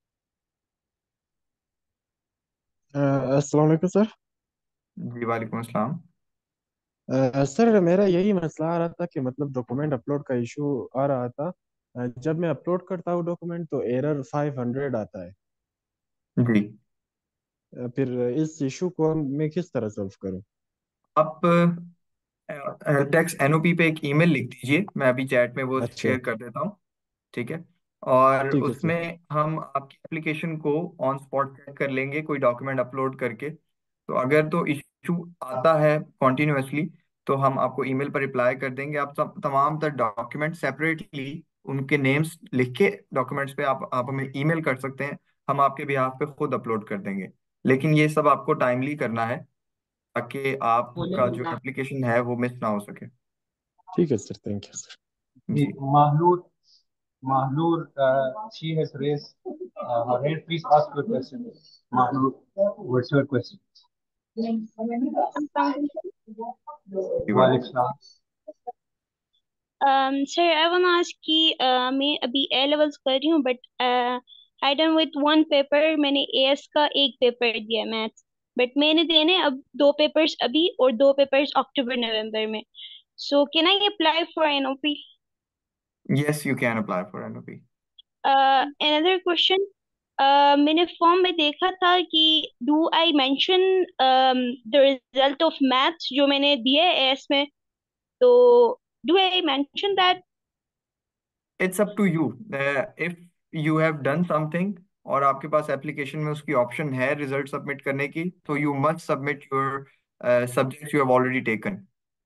अस्सलाम वालेकुम सर। जी वालेकुम अस्सलाम। अ, सर मेरा यही मसला आ रहा था कि मतलब डॉक्यूमेंट अपलोड का इशू आ रहा था। अ, जब मैं अपलोड करता हूँ डॉक्यूमेंट तो एरर फाइव हंड्रेड आता है। जी, अ, फिर इस इशू को मैं किस तरह सॉल्व करूँ? आप टेक्स एनओपी पे एक ईमेल लिख दीजिए, मैं अभी चैट में वो अच्छा, शेयर कर देता हूँ। ठीक है, और ठीक है सर। उसमें हम आपकी एप्लीकेशन को ऑन स्पॉट चेक कर लेंगे कोई डॉक्यूमेंट अपलोड करके। तो अगर तो इशू आता है कॉन्टिन्यूसली तो हम आपको ईमेल पर रिप्लाई कर देंगे। आप तम- तमाम तर डॉक्यूमेंट सेपरेटली उनके नेम्स लिख के डॉक्यूमेंट्स पे आप आप हमें ईमेल कर सकते हैं, हम आपके बिहाफ पे खुद अपलोड कर देंगे। लेकिन ये सब आपको टाइमली करना है ताकि आपका जो एप्लीकेशन है वो मिस ना हो सके। ठीक है सर, थैंक यू सर। जी, जी, Mahnur, Mahnur, uh, she has raised uh, her hand. Please ask your question. Mahnur, what's your question? जी Walaikum वालेकुम। salam. Um, sir, I want to ask कि uh, मैं अभी ए लेवल्स कर रही हूँ, but I done with one paper. मैंने AS का एक पेपर दिया मैथ्स, बट मैंने देने अब दो पेपर्स अभी और दो पेपर्स अक्टूबर नवंबर में। So can I apply for NOP? Yes you can apply for NOP. Another question, मैंने फॉर्म में देखा था कि do I mention the result of maths जो मैंने दिए एएस में, तो do I mention that? It's up to you. If you have done something और आपके पास एप्लीकेशन में उसकी ऑप्शन है रिजल्ट सबमिट करने की तो you must submit your subjects you have already taken.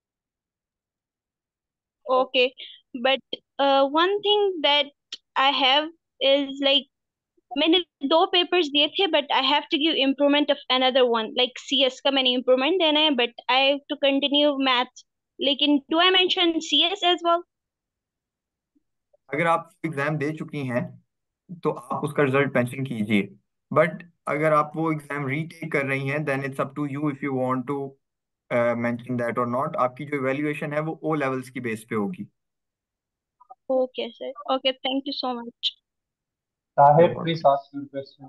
Okay, but uh, one thing that I have is like मैंने दो पेपर्स दिए थे, but I have to give improvement of another one. Like C S का मैंने improvement देना है, but I have to continue maths. लेकिन do I mention C S as well? अगर आप एग्जाम दे चुकी हैं तो आप उसका रिजल्ट मेंशन कीजिए, बट अगर आप वो एग्जाम रीटेक कर रही हैं then it's up to you if you want to mention that और नॉट। आपकी जो इवैल्यूएशन है वो ओ लेवल्स की बेस पे होगी। Okay, sir. Okay, thank you so much. You're Tahir, please welcome। ask your question.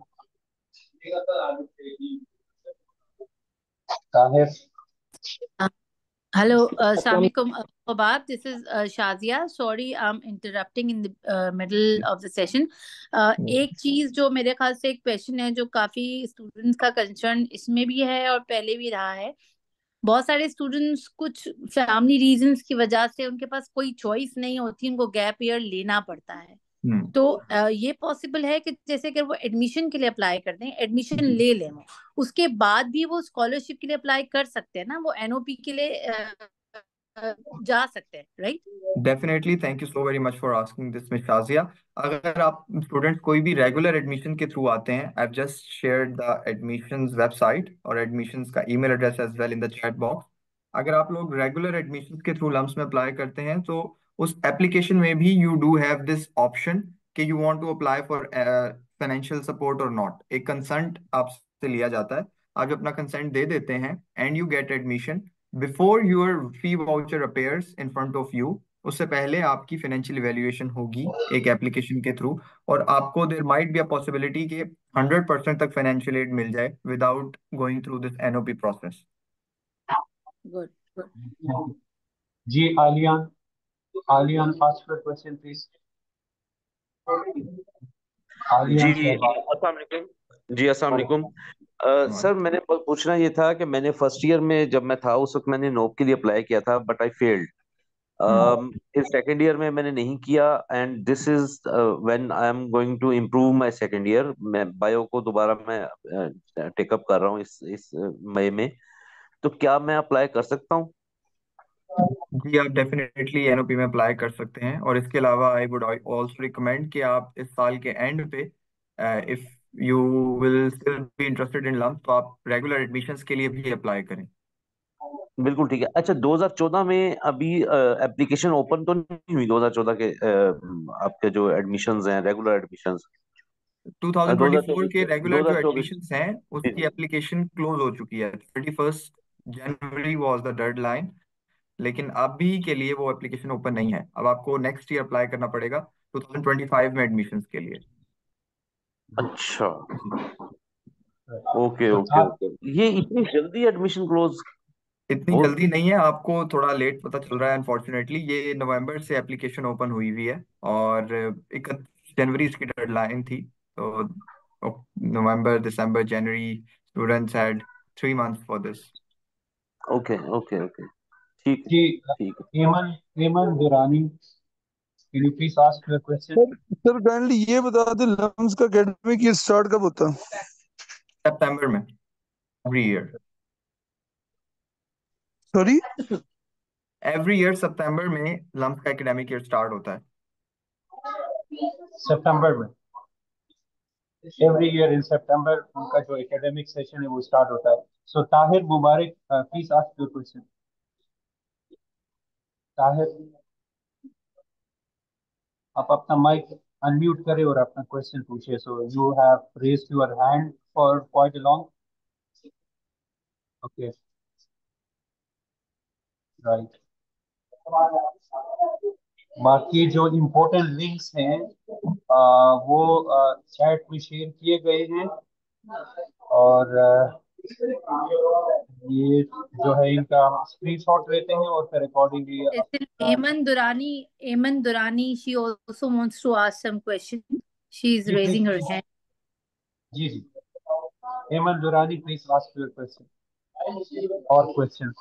Tahir, Hello, uh, अस्सलाम। Assalamualaikum, uh, Fawad. This is uh, Shazia. Sorry, I'm interrupting in the uh, middle of the session. Uh, एक चीज जो मेरे ख्याल से एक question है जो काफी स्टूडेंट्स का कंसर्न इसमें भी है और पहले भी रहा है, बहुत सारे स्टूडेंट्स कुछ फैमिली रीजंस की वजह से उनके पास कोई चॉइस नहीं होती, उनको गैप ईयर लेना पड़ता है। हम्म तो अ, ये पॉसिबल है कि जैसे अगर वो एडमिशन के लिए अप्लाई करते हैं, एडमिशन ले लें वो, उसके बाद भी वो स्कॉलरशिप के लिए अप्लाई कर सकते हैं ना, वो एनओपी के लिए अ, अ, जा सकते हैं, right? Definitely, thank you so very much for asking this miss Shazia. अगर आप स्टूडेंट कोई भी रेगुलर एडमिशन के थ्रू आते हैं, I just shared the admissions website और एडमिशंस का email address as well in the chat box. अगर आप लोग रेगुलर एडमिशंस के थ्रू लम्स में अप्लाई करते हैं तो उस एप्लीकेशन में भी you do have this option कि you want to apply for financial support और नॉट। एक कंसर्ट आपसे लिया जाता है, आप जब अपना कंसेंट दे देते हैं and you get admission, before your fee voucher appears in front of you, उससे पहले आपकी फाइनेंशियल इवेल्युएशन होगी एक एप्लीकेशन के थ्रू, और आपको there might be a possibility कि हंड्रेड परसेंट तक फाइनेंशियल एड मिल जाए without going through this NOP process. Good good. जी Aliyan, Aliyan ask your question please. जी आलियान शहबाज। अस्सलाम वालेकुम। जी अस्सलाम वालेकुम। अ, सर मैंने प- पूछना ये था कि मैंने फर्स्ट ईयर में जब मैं था उस वक्त मैंने नोप के लिए अप्लाई किया था बट आई फेल्ड। फिर सेकेंड ईयर में मैंने नहीं किया and this is when I am going to improve my second year. मैं बायो को दोबारा मैं टेकअप कर रहा हूँ इस इस अ, मई में। तो क्या मैं अप्लाई कर सकता हूँ? जी, आप डेफिनेटली एनओपी में अप्लाई कर सकते हैं, और इसके अलावा आई वुड आल्सो रिकमेंड कि आप इस साल के एंड पे, if you will still be interested in LUMS, तो आप रेगुलर एडमिशंस के लिए भी अप्लाई करें। बिल्कुल ठीक है। अच्छा, दो हज़ार चौदह में अभी एप्लीकेशन ओपन तो नहीं हुई? दो हज़ार चौदह के अ, आपके जो एडमिशंस हैं, regular admissions twenty twenty four के दो रेगुलर जो हजार चौबीस एडमिशंस हैं जी उसकी जी। एप्लीकेशन क्लोज हो चुकी है। Thirty first January was the deadline, लेकिन अभी के लिए वो एप्लीकेशन ओपन नहीं है। अब आपको नेक्स्ट ईयर अप्लाई करना पड़ेगा ट्वेंटी ट्वेंटी फाइव में एडमिशंस के लिए। अच्छा, जी, ओके तो ओके आप ओके। ये इतनी जल्दी एडमिशन क्लोज इतनी हो? जल्दी नहीं है, आपको थोड़ा लेट पता चल रहा है अनफॉर्चुनेटली। ये नवंबर से एप्लीकेशन ओपन हुई हुई है, और इकतीस जनवरी इसकी डेडलाइन थी। तो November, December, January, students had three months for this. Okay okay okay, ठीक है जी ठीक है। Eman, Eman Durrani, can you please ask your question? Sir sir kindly ये बता दें लम्स का एकेडमिक ईयर स्टार्ट कब होता है? सितंबर में, every year. Sorry? Every year सितंबर में लम्स का एकेडमिक ईयर स्टार्ट होता है। सितंबर में, एवरी ईयर इन सितंबर उनका जो एकेडमिक सेशन है वो स्टार्ट होता है। So Tahir Mubarak, please ask your question. Tahir, आप अपना माइक अनम्यूट करें और अपना क्वेश्चन पूछिए। So you have raised your hand for quite long. Okay, right. बाकी जो इम्पोर्टेंट लिंक्स हैं आ, वो चैट में शेयर किए गए हैं, और आ, ये जो है इनका स्क्रीनशॉट लेते हैं और फिर accordingly. Eamon Durrani, Eamon Durrani, she also wants to ask some question. She is जी please raising her please, hand. जी जी, Hemant Durrani please ask your question और question.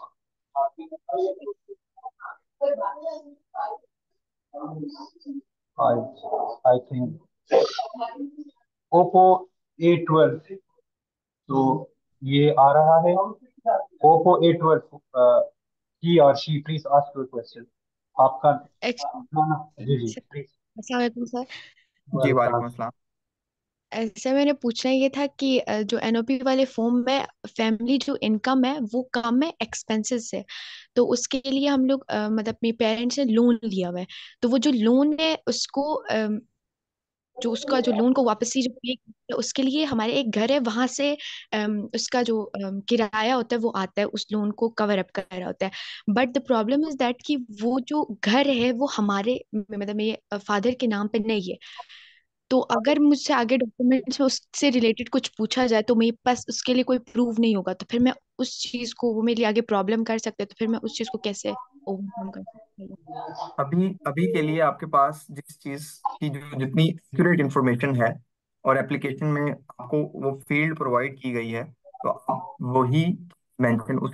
I I think Oppo A twelve, तो ये आ रहा है ओप्पो ए ट्वेल्व। ही और she please ask your question. आपका एक्चुअली नाम, जी जी प्लीज। अस्सलाम वालेकुम सर। जी, वेलकम। वालेकुम अस्सलाम। ऐसे मैंने पूछना ये था कि अ, जो एनओपी वाले फॉर्म में फैमिली जो इनकम है वो कम है एक्सपेंसेस है, तो उसके लिए हम लोग अ, मतलब मेरे पेरेंट्स ने लोन लिया हुआ है। तो वो जो लोन है उसको अम, जो उसका जो लोन को वापसी जो पे करते हैं, उसके लिए हमारे एक घर है वहां से अम, उसका जो अम, किराया होता है वो आता है, उस लोन को कवर अप कर रहा होता है। But the problem is that कि वो जो घर है वो हमारे मतलब मेरे फादर के नाम पे नहीं है। तो अगर मुझसे आगे डॉक्यूमेंट्स में उससे रिलेटेड कुछ पूछा जाए तो मेरे पास उसके लिए कोई प्रूफ नहीं होगा, तो फिर मैं उस चीज को वो मेरे लिए आगे प्रॉब्लम कर सकते हैं, तो फिर मैं उस चीज को कैसे ओवरकम कर सकती हूँ? अभी अभी के लिए आपके पास जिस चीज की जो जितनी एक्यूरेट इंफॉर्मेशन है और एप्लीकेशन में आपको वो फील्ड प्रोवाइड की गई है, तो आप वही मेंशन उसी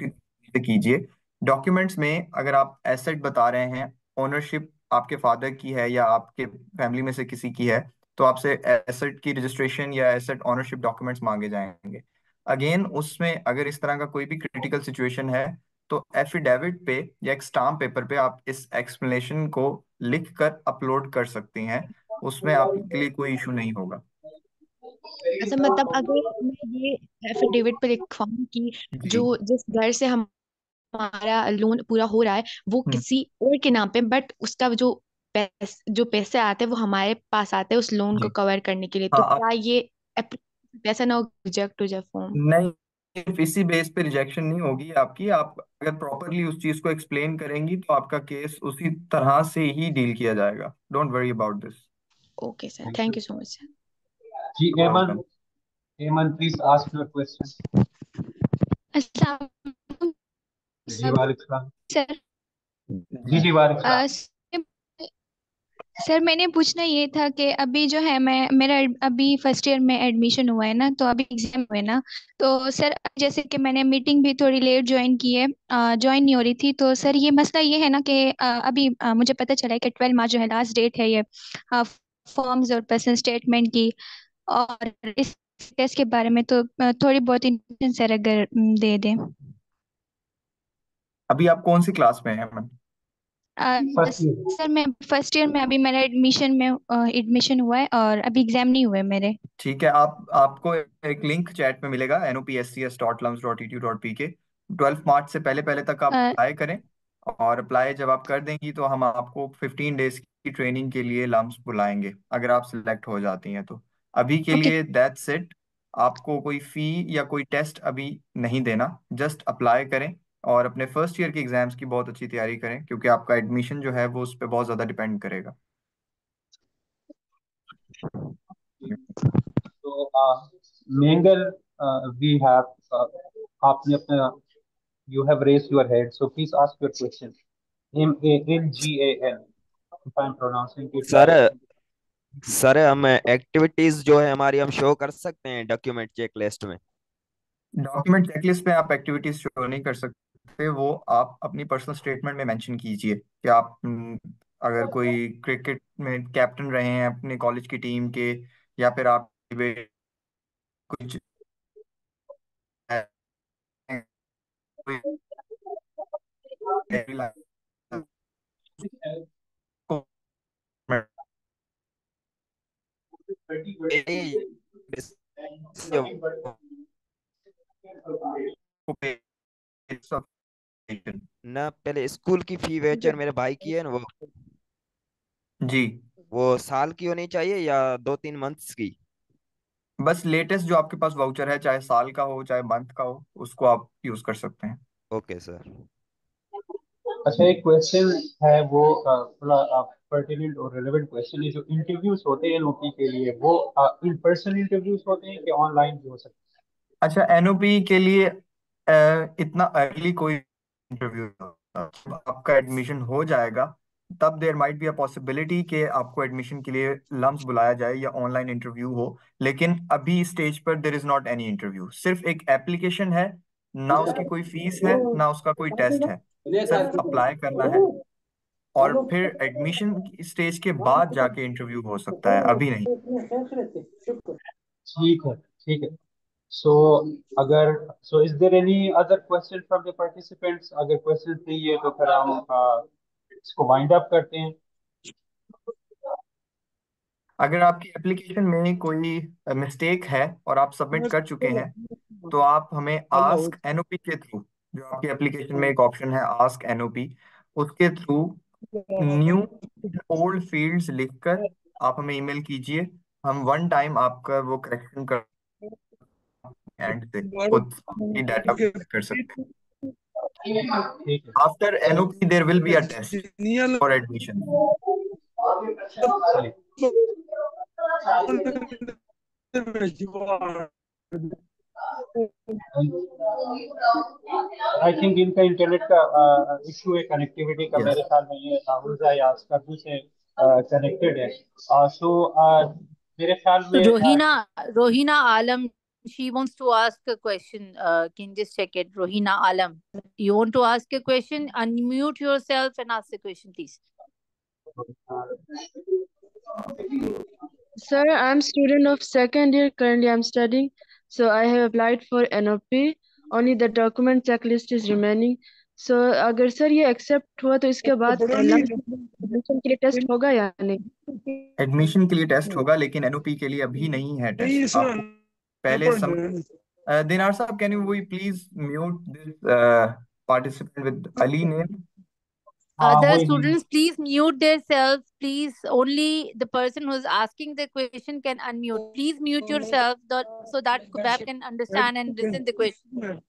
से कीजिए। डॉक्यूमेंट्स में अगर आप एसेट बता रहे हैं, ओनरशिप आपके फादर की है या आपके फैमिली में से किसी की है, तो आपसे एसेट की रजिस्ट्रेशन या एसेट ओनरशिप डॉक्यूमेंट्स मांगे जाएंगे। अगेन उसमें अगर इस तरह का कोई भी क्रिटिकल सिचुएशन है तो एफिडेविट पे या एक स्टाम्प पेपर पे आप इस एक्सप्लेनेशन को लिख कर अपलोड कर सकती हैं, उसमें आपके लिए कोई इशू नहीं होगा। अच्छा, मतलब अगर मैं ये एफिडेविट पे लिखवाऊं कि जी। जो जिस घर से हम हमारा लोन पूरा हो रहा है वो हम्म, किसी और के नाम पे, बट उसका जो पैस, जो पैसे आते हैं वो हमारे पास आते हैं उस लोन को जी। कवर करने के लिए, हाँ तो आप क्या ये application- ऐसा ना हो रिजेक्ट हो जाए फॉर्म? नहीं, सिर्फ इसी बेस पे रिजेक्शन नहीं होगी आपकी। आप अगर प्रॉपरली उस चीज को एक्सप्लेन करेंगी तो आपका केस उसी तरह से ही डील किया जाएगा। Don't worry about this. Okay sir, Thank thank you. You so much sir. जी, You're Eman, welcome. Eman, please ask your question. अस्सलाम वालेकुम जी, वालेकुम। सर। जी जी, वालेकुम। अ, सर मैंने पूछना ये था कि अभी जो है मैं मेरा अभी फर्स्ट ईयर में एडमिशन हुआ है ना, तो अभी एग्जाम हुए ना, तो सर जैसे कि मैंने मीटिंग भी थोड़ी लेट ज्वाइन की है, ज्वाइन नहीं हो रही थी, तो सर ये मसला ये है ना कि अ, अभी अ, मुझे पता चला है कि ट्वेल्व मार्च जो है लास्ट डेट है ये फॉर्म्स और पर्सनल स्टेटमेंट की, और इस टेस्ट के बारे में तो अ, थोड़ी बहुत इन्फॉर्मेशन सर अगर अम, दे दें। अभी आप कौन सी क्लास में हैं मैम? अ, फर्स्ट ईयर। सर मैं फर्स्ट ईयर में, अभी मेरा एडमिशन में एडमिशन हुआ है और अभी एग्जाम नहीं हुए मेरे। ठीक है, आप आपको एक लिंक चैट में मिलेगा N O P S C S dot LUMS dot E T U dot P K. Twelfth March से पहले पहले तक आप अ, अप्लाई करें, और अप्लाई जब आप कर देंगी तो हम आपको फिफ्टीन डेज की ट्रेनिंग के लिए लम्स बुलाएंगे अगर आप सिलेक्ट हो जाती हैं तो। अभी के ओके लिए दैट्स इट। आपको कोई फी या कोई टेस्ट अभी नहीं देना, जस्ट अप्लाई करें और अपने फर्स्ट ईयर के एग्जाम्स की बहुत अच्छी तैयारी करें, क्योंकि आपका एडमिशन जो है वो उस पर बहुत ज़्यादा डिपेंड करेगा। तो मेंगल, वी हैव, आपने अपना, you have raised your hand, so please ask your question. M A N G A L, if I'm pronouncing it sir right. Sir हम एक्टिविटीज जो है हमारी हम शो कर सकते हैं डॉक्यूमेंट चेक लिस्ट में? डॉक्यूमेंट चेकलिस्ट में आप एक्टिविटीज शो नहीं कर सकते, वो आप अपनी पर्सनल स्टेटमेंट में मेंशन कीजिए कि आप हम्म, अगर कोई क्रिकेट में कैप्टन रहे हैं अपने कॉलेज की टीम के, या फिर आप कुछ ना पहले स्कूल की फी वेचर मेरे भाई की है ना, वो जी। वो साल की होनी चाहिए या दो तीन मंथ्स की? बस लेटेस्ट जो आपके पास वाउचर है, चाहे साल का हो चाहे मंथ का हो, उसको आप यूज कर सकते हैं। Okay sir. अच्छा, एक क्वेश्चन है वो अ, थोड़ा पर्टिनेंट और रेलेवेंट क्वेश्चन है। जो इंटरव्यूज होते हैं नौकरी के लिए, वो इन पर्सन इंटरव्यूज होते हैं कि ऑनलाइन भी हो सकते अच्छा, एन ओ पी के लिए अ, इतना अर्ली कोई इंटरव्यू नहीं होता। जब आपका एडमिशन हो जाएगा तब there might be a possibility कि आपको एडमिशन के लिए लम्स बुलाया जाए या ऑनलाइन इंटरव्यू हो, लेकिन अभी स्टेज पर there is not any interview. सिर्फ एक एप्लीकेशन है, ना उसकी कोई फीस है ना उसका कोई टेस्ट है, सिर्फ अप्लाई करना है, और फिर एडमिशन स्टेज के बाद जाके इंटरव्यू हो सकता है, अभी नहीं। हैं। ठीक है, ठीक है। सो अगर, so is there any other question from the participants? अगर क्वेश्चन नहीं है तो फिर हम अ, इसको वाइंड अप करते हैं। अगर आपकी एप्लीकेशन में कोई मिस्टेक है और आप सबमिट कर चुके हैं तो आप हमें आस्क एन ओ पी के थ्रू, जो आपकी एप्लीकेशन में एक ऑप्शन है आस्क एन ओ पी, उसके थ्रू न्यू ओल्ड फील्ड्स लिखकर आप हमें ईमेल कीजिए। हम वन टाइम आपका वो करेक्शन कर एंड से खुद की डाटा कर सकते ठीक है। हैं। After N O P there will be a test for admission. चलिए। आई थिंक इनका इंटरनेट का इशू है, कनेक्टिविटी का। यस। मेरे ख्याल में ये हुजा या अस्कबू से कनेक्टेड है। सो मेरे ख्याल में uh, Rohina Rohina Alam she wants to ask a question. Uh, can you just check it? Rohina Alam, you want to ask a question? Unmute yourself and ask the question, please. Sir, I'm student of second year. Currently, I'm studying. So I have applied for N O P. Only the document checklist is remaining. So अगर sir ये accept हुआ तो इसके बाद admission के लिए test होगा या नहीं? एडमिशन के लिए टेस्ट होगा, लेकिन एनओपी के लिए अभी नहीं है टेस्ट। आपको पहले सम दिनार साहब, can you we please mute this participant with Ali name? Other students, please mute themselves. Please, only the person who is asking the question can unmute. Please mute yourself that, so that Kubab can understand and listen the question.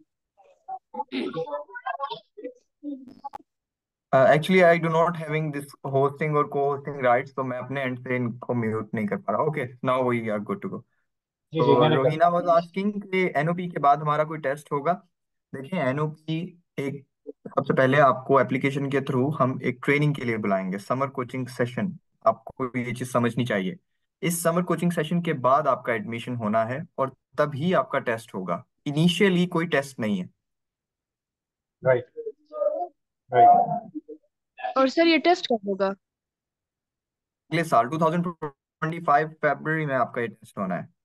Actually I do not having this hosting और co hosting rights, तो मैं अपने and से इनको mute नहीं कर पा रहा। Okay, now we are good to go. तो रोहिना वाज आस्किंग कि एनओपी के बाद हमारा कोई टेस्ट होगा। देखिए, एनओपी एक, सबसे पहले आपको एप्लीकेशन के थ्रू हम एक ट्रेनिंग के लिए बुलाएंगे, समर कोचिंग सेशन। आपको ये चीज समझनी चाहिए। इस समर कोचिंग सेशन के बाद आपका एडमिशन होना है और तभी आपका टेस्ट होगा। इनिशियली कोई टेस्ट नहीं है। Right right. और सर ये टेस्ट कब होगा? अगले साल दो हज़ार पच्चीस फरवरी में आपका ये टेस्ट होना है।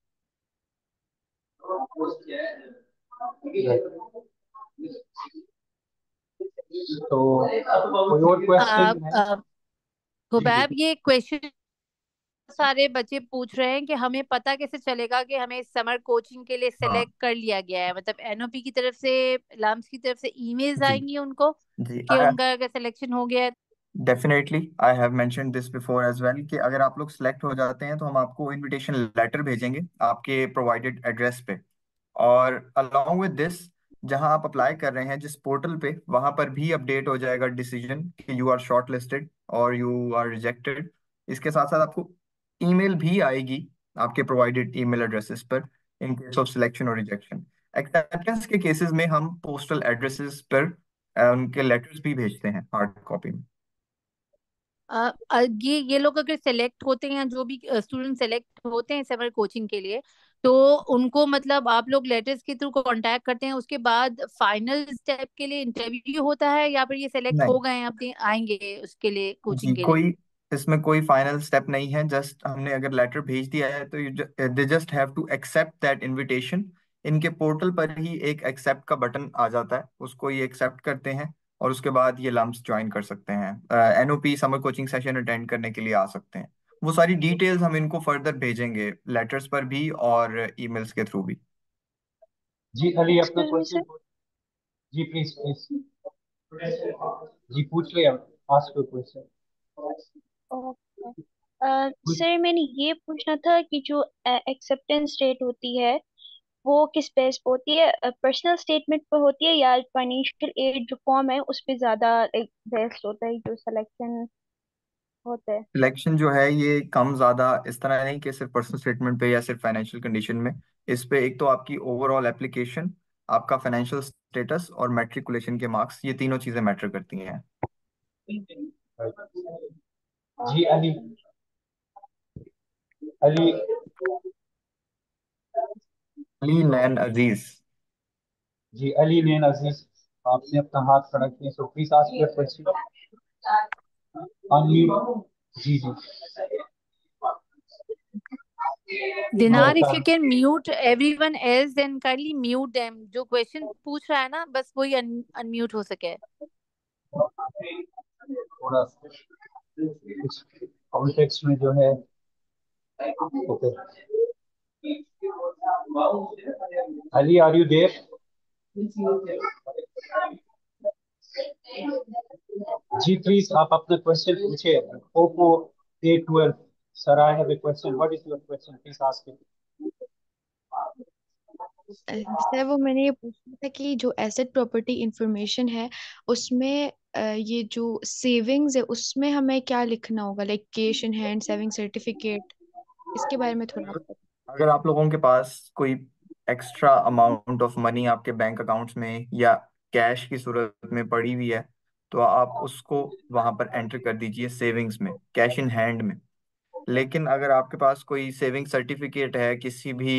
तो कोई और क्वेश्चन है? खुबैब, ये क्वेश्चन सारे बच्चे पूछ रहे हैं कि हमें पता कैसे चलेगा कि हमें समर कोचिंग के लिए सिलेक्ट कर लिया गया है। मतलब एनओपी की तरफ से, लम्स की तरफ से ईमेल्स आएंगी उनको कि उनका अगर सिलेक्शन हो गया है? Definitely, I have mentioned this before as well कि अगर आप लोग सिलेक्ट हो जाते हैं तो हम आपको इनविटेशन लेटर भेजेंगे आपके प्रोवाइडेड एड्रेस पे। और अलॉन्ग विद दिस, जहां आप अप्लाई कर रहे हैं जिस पोर्टल पे, वहां पर भी अपडेट हो जाएगा डिसीजन कि यू आर शॉर्ट लिस्टेड और यू आर रिजेक्टेड। इसके साथ साथ आपको ईमेल भी आएगी आपके प्रोवाइडेड ईमेल एड्रेसेस पर इन केस ऑफ सिलेक्शन और रिजेक्शन। एक्सेप्टेंस के केसेस में हम पोस्टल एड्रेसेस पर uh, उनके लेटर्स भी भेजते हैं हार्ड कॉपी में। Uh, ये ये लोग अगर सेलेक्ट होते हैं, जो भी स्टूडेंट सेलेक्ट होते हैं समर कोचिंग के लिए, तो उनको मतलब आप लोग लेटर्स के थ्रू कांटेक्ट करते हैं, उसके बाद फाइनल स्टेप के लिए इंटरव्यू होता है, या फिर ये सेलेक्ट हो गए हैं अपने आएंगे उसके लिए कोचिंग के कोई लिए? इसमें कोई फाइनल स्टेप नहीं है। जस्ट हमने अगर लेटर भेज दिया है तो they just have to accept that invitation. इनके पोर्टल पर ही एक एक्सेप्ट का बटन आ जाता है, उसको ये एक्सेप्ट करते हैं और उसके बाद ये लम्स ज्वाइन कर सकते हैं, NOP summer coaching session attend करने के लिए आ सकते हैं। वो सारी डिटेल्स हम इनको फर्दर भेजेंगे लेटर्स पर भी और ईमेल्स के थ्रू भी। जी अली, अपना क्वेश्चन जी प्लीज प्लीज जी पूछ ले, आस्क योर क्वेश्चन। सर, मैंने ये पूछना था कि जो एक्सेप्टेंस डेट होती है वो किस बेस पे होती है? पर्सनल स्टेटमेंट पे होती है या फाइनेंशियल एड जो फॉर्म है उस पे ज्यादा बेस्ड होता है जो सिलेक्शन होता है? सिलेक्शन जो है ये कम ज्यादा इस तरह नहीं कि सिर्फ पर्सनल स्टेटमेंट पे या सिर्फ फाइनेंशियल कंडीशन में। इस पे एक तो आपकी ओवरऑल एप्लीकेशन, आपका फाइनेंशियल स्टेटस और मैट्रिकुलेशन के मार्क्स, ये तीनों चीजें मैटर करती हैं। जी अली अली अली नैन अजीज। जी अली नैन अजीज, आपने अपना हाथ खड़ा किया, so please ask your question. Unmute. जी जी Dinar, if you can mute everyone else, then kindly mute them. जो क्वेश्चन पूछ रहा है ना, बस वही अनम्यूट हो सके। थोड़ा कॉन्टेक्स्ट में जो है। Okay, Ali are you there? जी प्लीज आप अपना क्वेश्चन पूछिए। Oppo A twelve sir, I have a question, what is your question, please ask it. Sir, वो मैंने ये पूछना था कि जो एसेट प्रॉपर्टी इंफॉर्मेशन है उसमें अ, ये जो सेविंग्स है उसमें हमें क्या लिखना होगा, like cash in hand, saving certificate, इसके बारे में थोड़ा। अगर आप लोगों के पास कोई एक्स्ट्रा अमाउंट ऑफ मनी आपके बैंक अकाउंट्स में या कैश की सूरत में पड़ी हुई है तो आप उसको वहां पर एंटर कर दीजिए सेविंग्स में, कैश इन हैंड में। लेकिन अगर आपके पास कोई सेविंग सर्टिफिकेट है किसी भी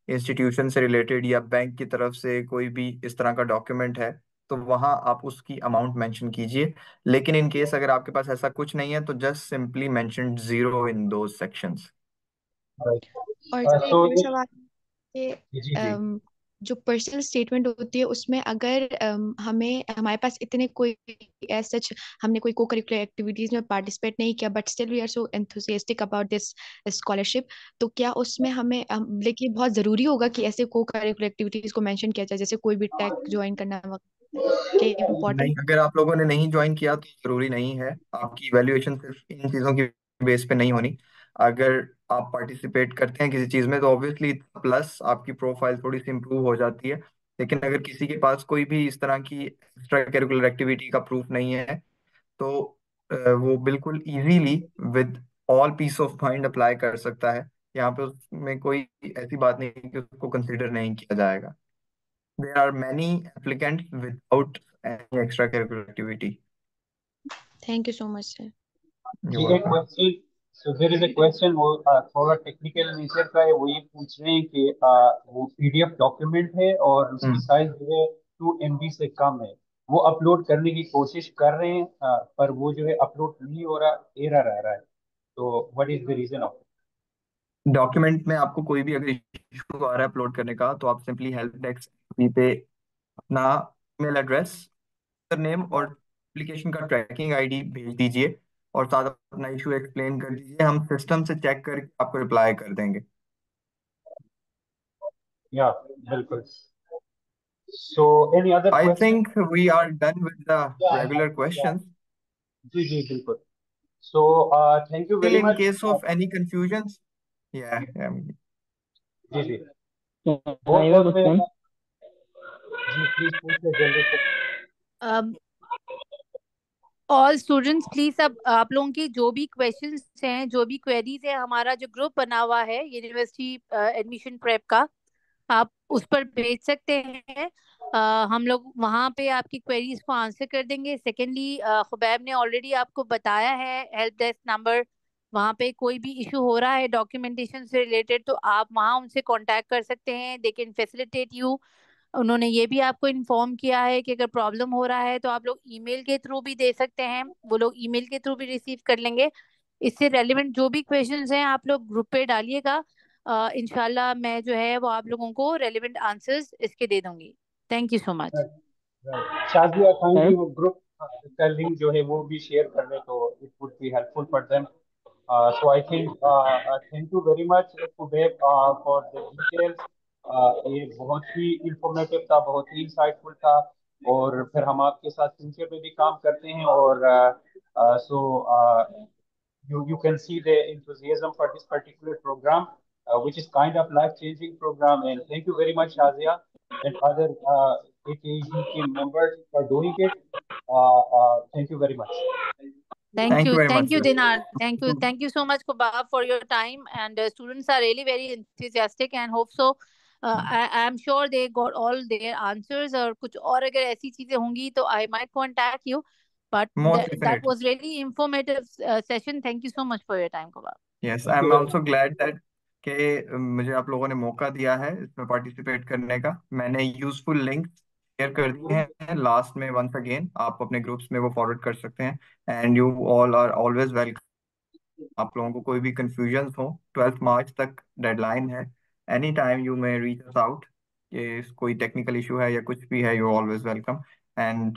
इंस्टीट्यूशन से रिलेटेड या बैंक की तरफ से कोई भी इस तरह का डॉक्यूमेंट है तो वहाँ आप उसकी अमाउंट मेंशन कीजिए। लेकिन इन केस अगर आपके पास ऐसा कुछ नहीं है तो just simply mention zero in those sections. Right. और Uh, सर एक so और सवाल कि जी जी अम, जो पर्सनल स्टेटमेंट होती है उसमें अगर अम, हमें हमारे पास इतने कोई एज सच हमने कोई को करिकुलर एक्टिविटीज में पार्टिसिपेट नहीं किया but still we are so enthusiastic about this scholarship, तो क्या उसमें हमें हम, लेकिन बहुत जरूरी होगा कि ऐसे को करिकुलर एक्टिविटीज को मेंशन किया जाए जैसे कोई भी टेक ज्वाइन करना वगैरह, क्या इम्पोर्टेंट? नहीं, अगर आप लोगों ने नहीं ज्वाइन किया तो जरूरी नहीं है। आपकी इवैल्यूएशन सिर्फ इन चीज़ों की बेस पे नहीं होनी। अगर आप पार्टिसिपेट करते हैं किसी चीज़ में तो ऑब्वियसली प्लस आपकी प्रोफाइल थोड़ी सी इम्प्रूव हो जाती है। लेकिन अगर किसी के पास कोई भी इस तरह की एक्स्ट्रा करिकुलर एक्टिविटी का प्रूफ नहीं है तो अ, वो बिल्कुल easily with all peace of mind apply कर सकता है। यहाँ पे उसमें कोई ऐसी बात नहीं कि उसको कंसिडर नहीं किया जाएगा। There are many applicants without any extracurricular activity. Thank you so much sir. You're जी एक welcome. Question. So there is a question, वो uh, थोड़ा टेक्निकल नेचर का है। वो ये पूछ रहे हैं कि uh, वो पीडीएफ डॉक्यूमेंट है और उसकी हम्म। साइज जो है टू एमबी से कम है। वो अपलोड करने की कोशिश कर रहे हैं uh, पर वो जो है अपलोड नहीं हो रहा, एरर आ रहा है। तो what is the reason of? Document में आपको कोई भी अगर इशू आ रहा है अपलोड करने का तो आप सिंपली हेल्प डेस्क पे अपना ईमेल एड्रेस, नेम और एप्लीकेशन का ट्रैकिंग आईडी भेज दीजिए और साथ अपना इशू एक्सप्लेन कर दीजिए। हम सिस्टम से चेक करके आपको रिप्लाई कर देंगे। या बिल्कुल। So any other I question? Think we are done with the regular questions. जी जी बिल्कुल। So thank you Still, very in much. case of any confusions, yeah, yeah. जी जी Can I बहुत have a बहुत question? जी please पूछिए जल्दी से। ऑल स्टूडेंट्स प्लीज, अब आप लोगों की जो भी क्वेश्चंस हैं, जो भी क्वेरीज हैं, हमारा जो ग्रुप बना हुआ है यूनिवर्सिटी एडमिशन प्रेप का, आप उस पर भेज सकते हैं। uh, हम लोग वहाँ पे आपकी क्वेरीज को आंसर कर देंगे। सेकेंडली, खुबैब ने ऑलरेडी आपको बताया है हेल्प डेस्क नंबर। वहाँ पे कोई भी इशू हो रहा है डॉक्यूमेंटेशन से रिलेटेड तो आप वहाँ उनसे कांटेक्ट कर सकते हैं, दे कैन फैसिलिटेट यू। उन्होंने ये भी आपको इन्फॉर्म किया है कि अगर प्रॉब्लम हो रहा है तो आप लोग ईमेल के थ्रू भी दे सकते हैं, वो लोग ईमेल के थ्रू भी रिसीव कर लेंगे। इससे रेलिवेंट जो भी क्वेश्चंस हैं आप लोग ग्रुप पे डालिएगा। uh, इंशाल्लाह मैं जो है वो आप लोगों को रेलिवेंट आंसर्स इसके दे दूंगी। Thank you so much. Shazia Sir, kindly वो ग्रुप का लिंक जो है वो भी शेयर कर दें तो it would be helpful for them. So I think thank you very much कुबैब फॉर द डिटेल्स। ये बहुत ही इंफॉर्मेटिव था, बहुत ही इंसाइटफुल था। और फिर हम आपके साथ फ्यूचर में भी काम करते हैं और सो you you can see the enthusiasm for this particular program, uh, which is kind of life-changing program. And thank you very much, Shazia, and other uh, A K E G team members for doing it. Uh, uh, thank you very much. Thank Thank you, you very much, thank you, sir. Dinar. Thank you, thank you so much, Kubab, for your time. And uh, students are really very enthusiastic and hope so. Uh, I I am sure they got all their answers. और कुछ और अगर ऐसी चीजें होंगी तो I might contact you. But Most that, that definitely. was really informative uh, session. Thank you so much for your time, Kubab. Yes, Thank you I'm very also much. glad that कि मुझे आप लोगों ने मौका दिया है इसमें participate करने का। मैंने यूजफुल लिंक शेयर कर दिए हैं लास्ट में। वंस अगेन आप अपने ग्रुप्स में वो फॉरवर्ड कर सकते हैं। And you all are always welcome. आप लोगों को कोई भी कंफ्यूजन हो, ट्वेल्थ मार्च तक डेडलाइन है। Any time you may reach us out. ये कोई टेक्निकल इशू है या कुछ भी है, you always welcome. And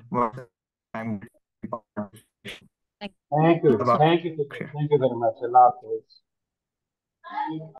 Thank you. Thank you. Thank you very much. Allah Hafiz.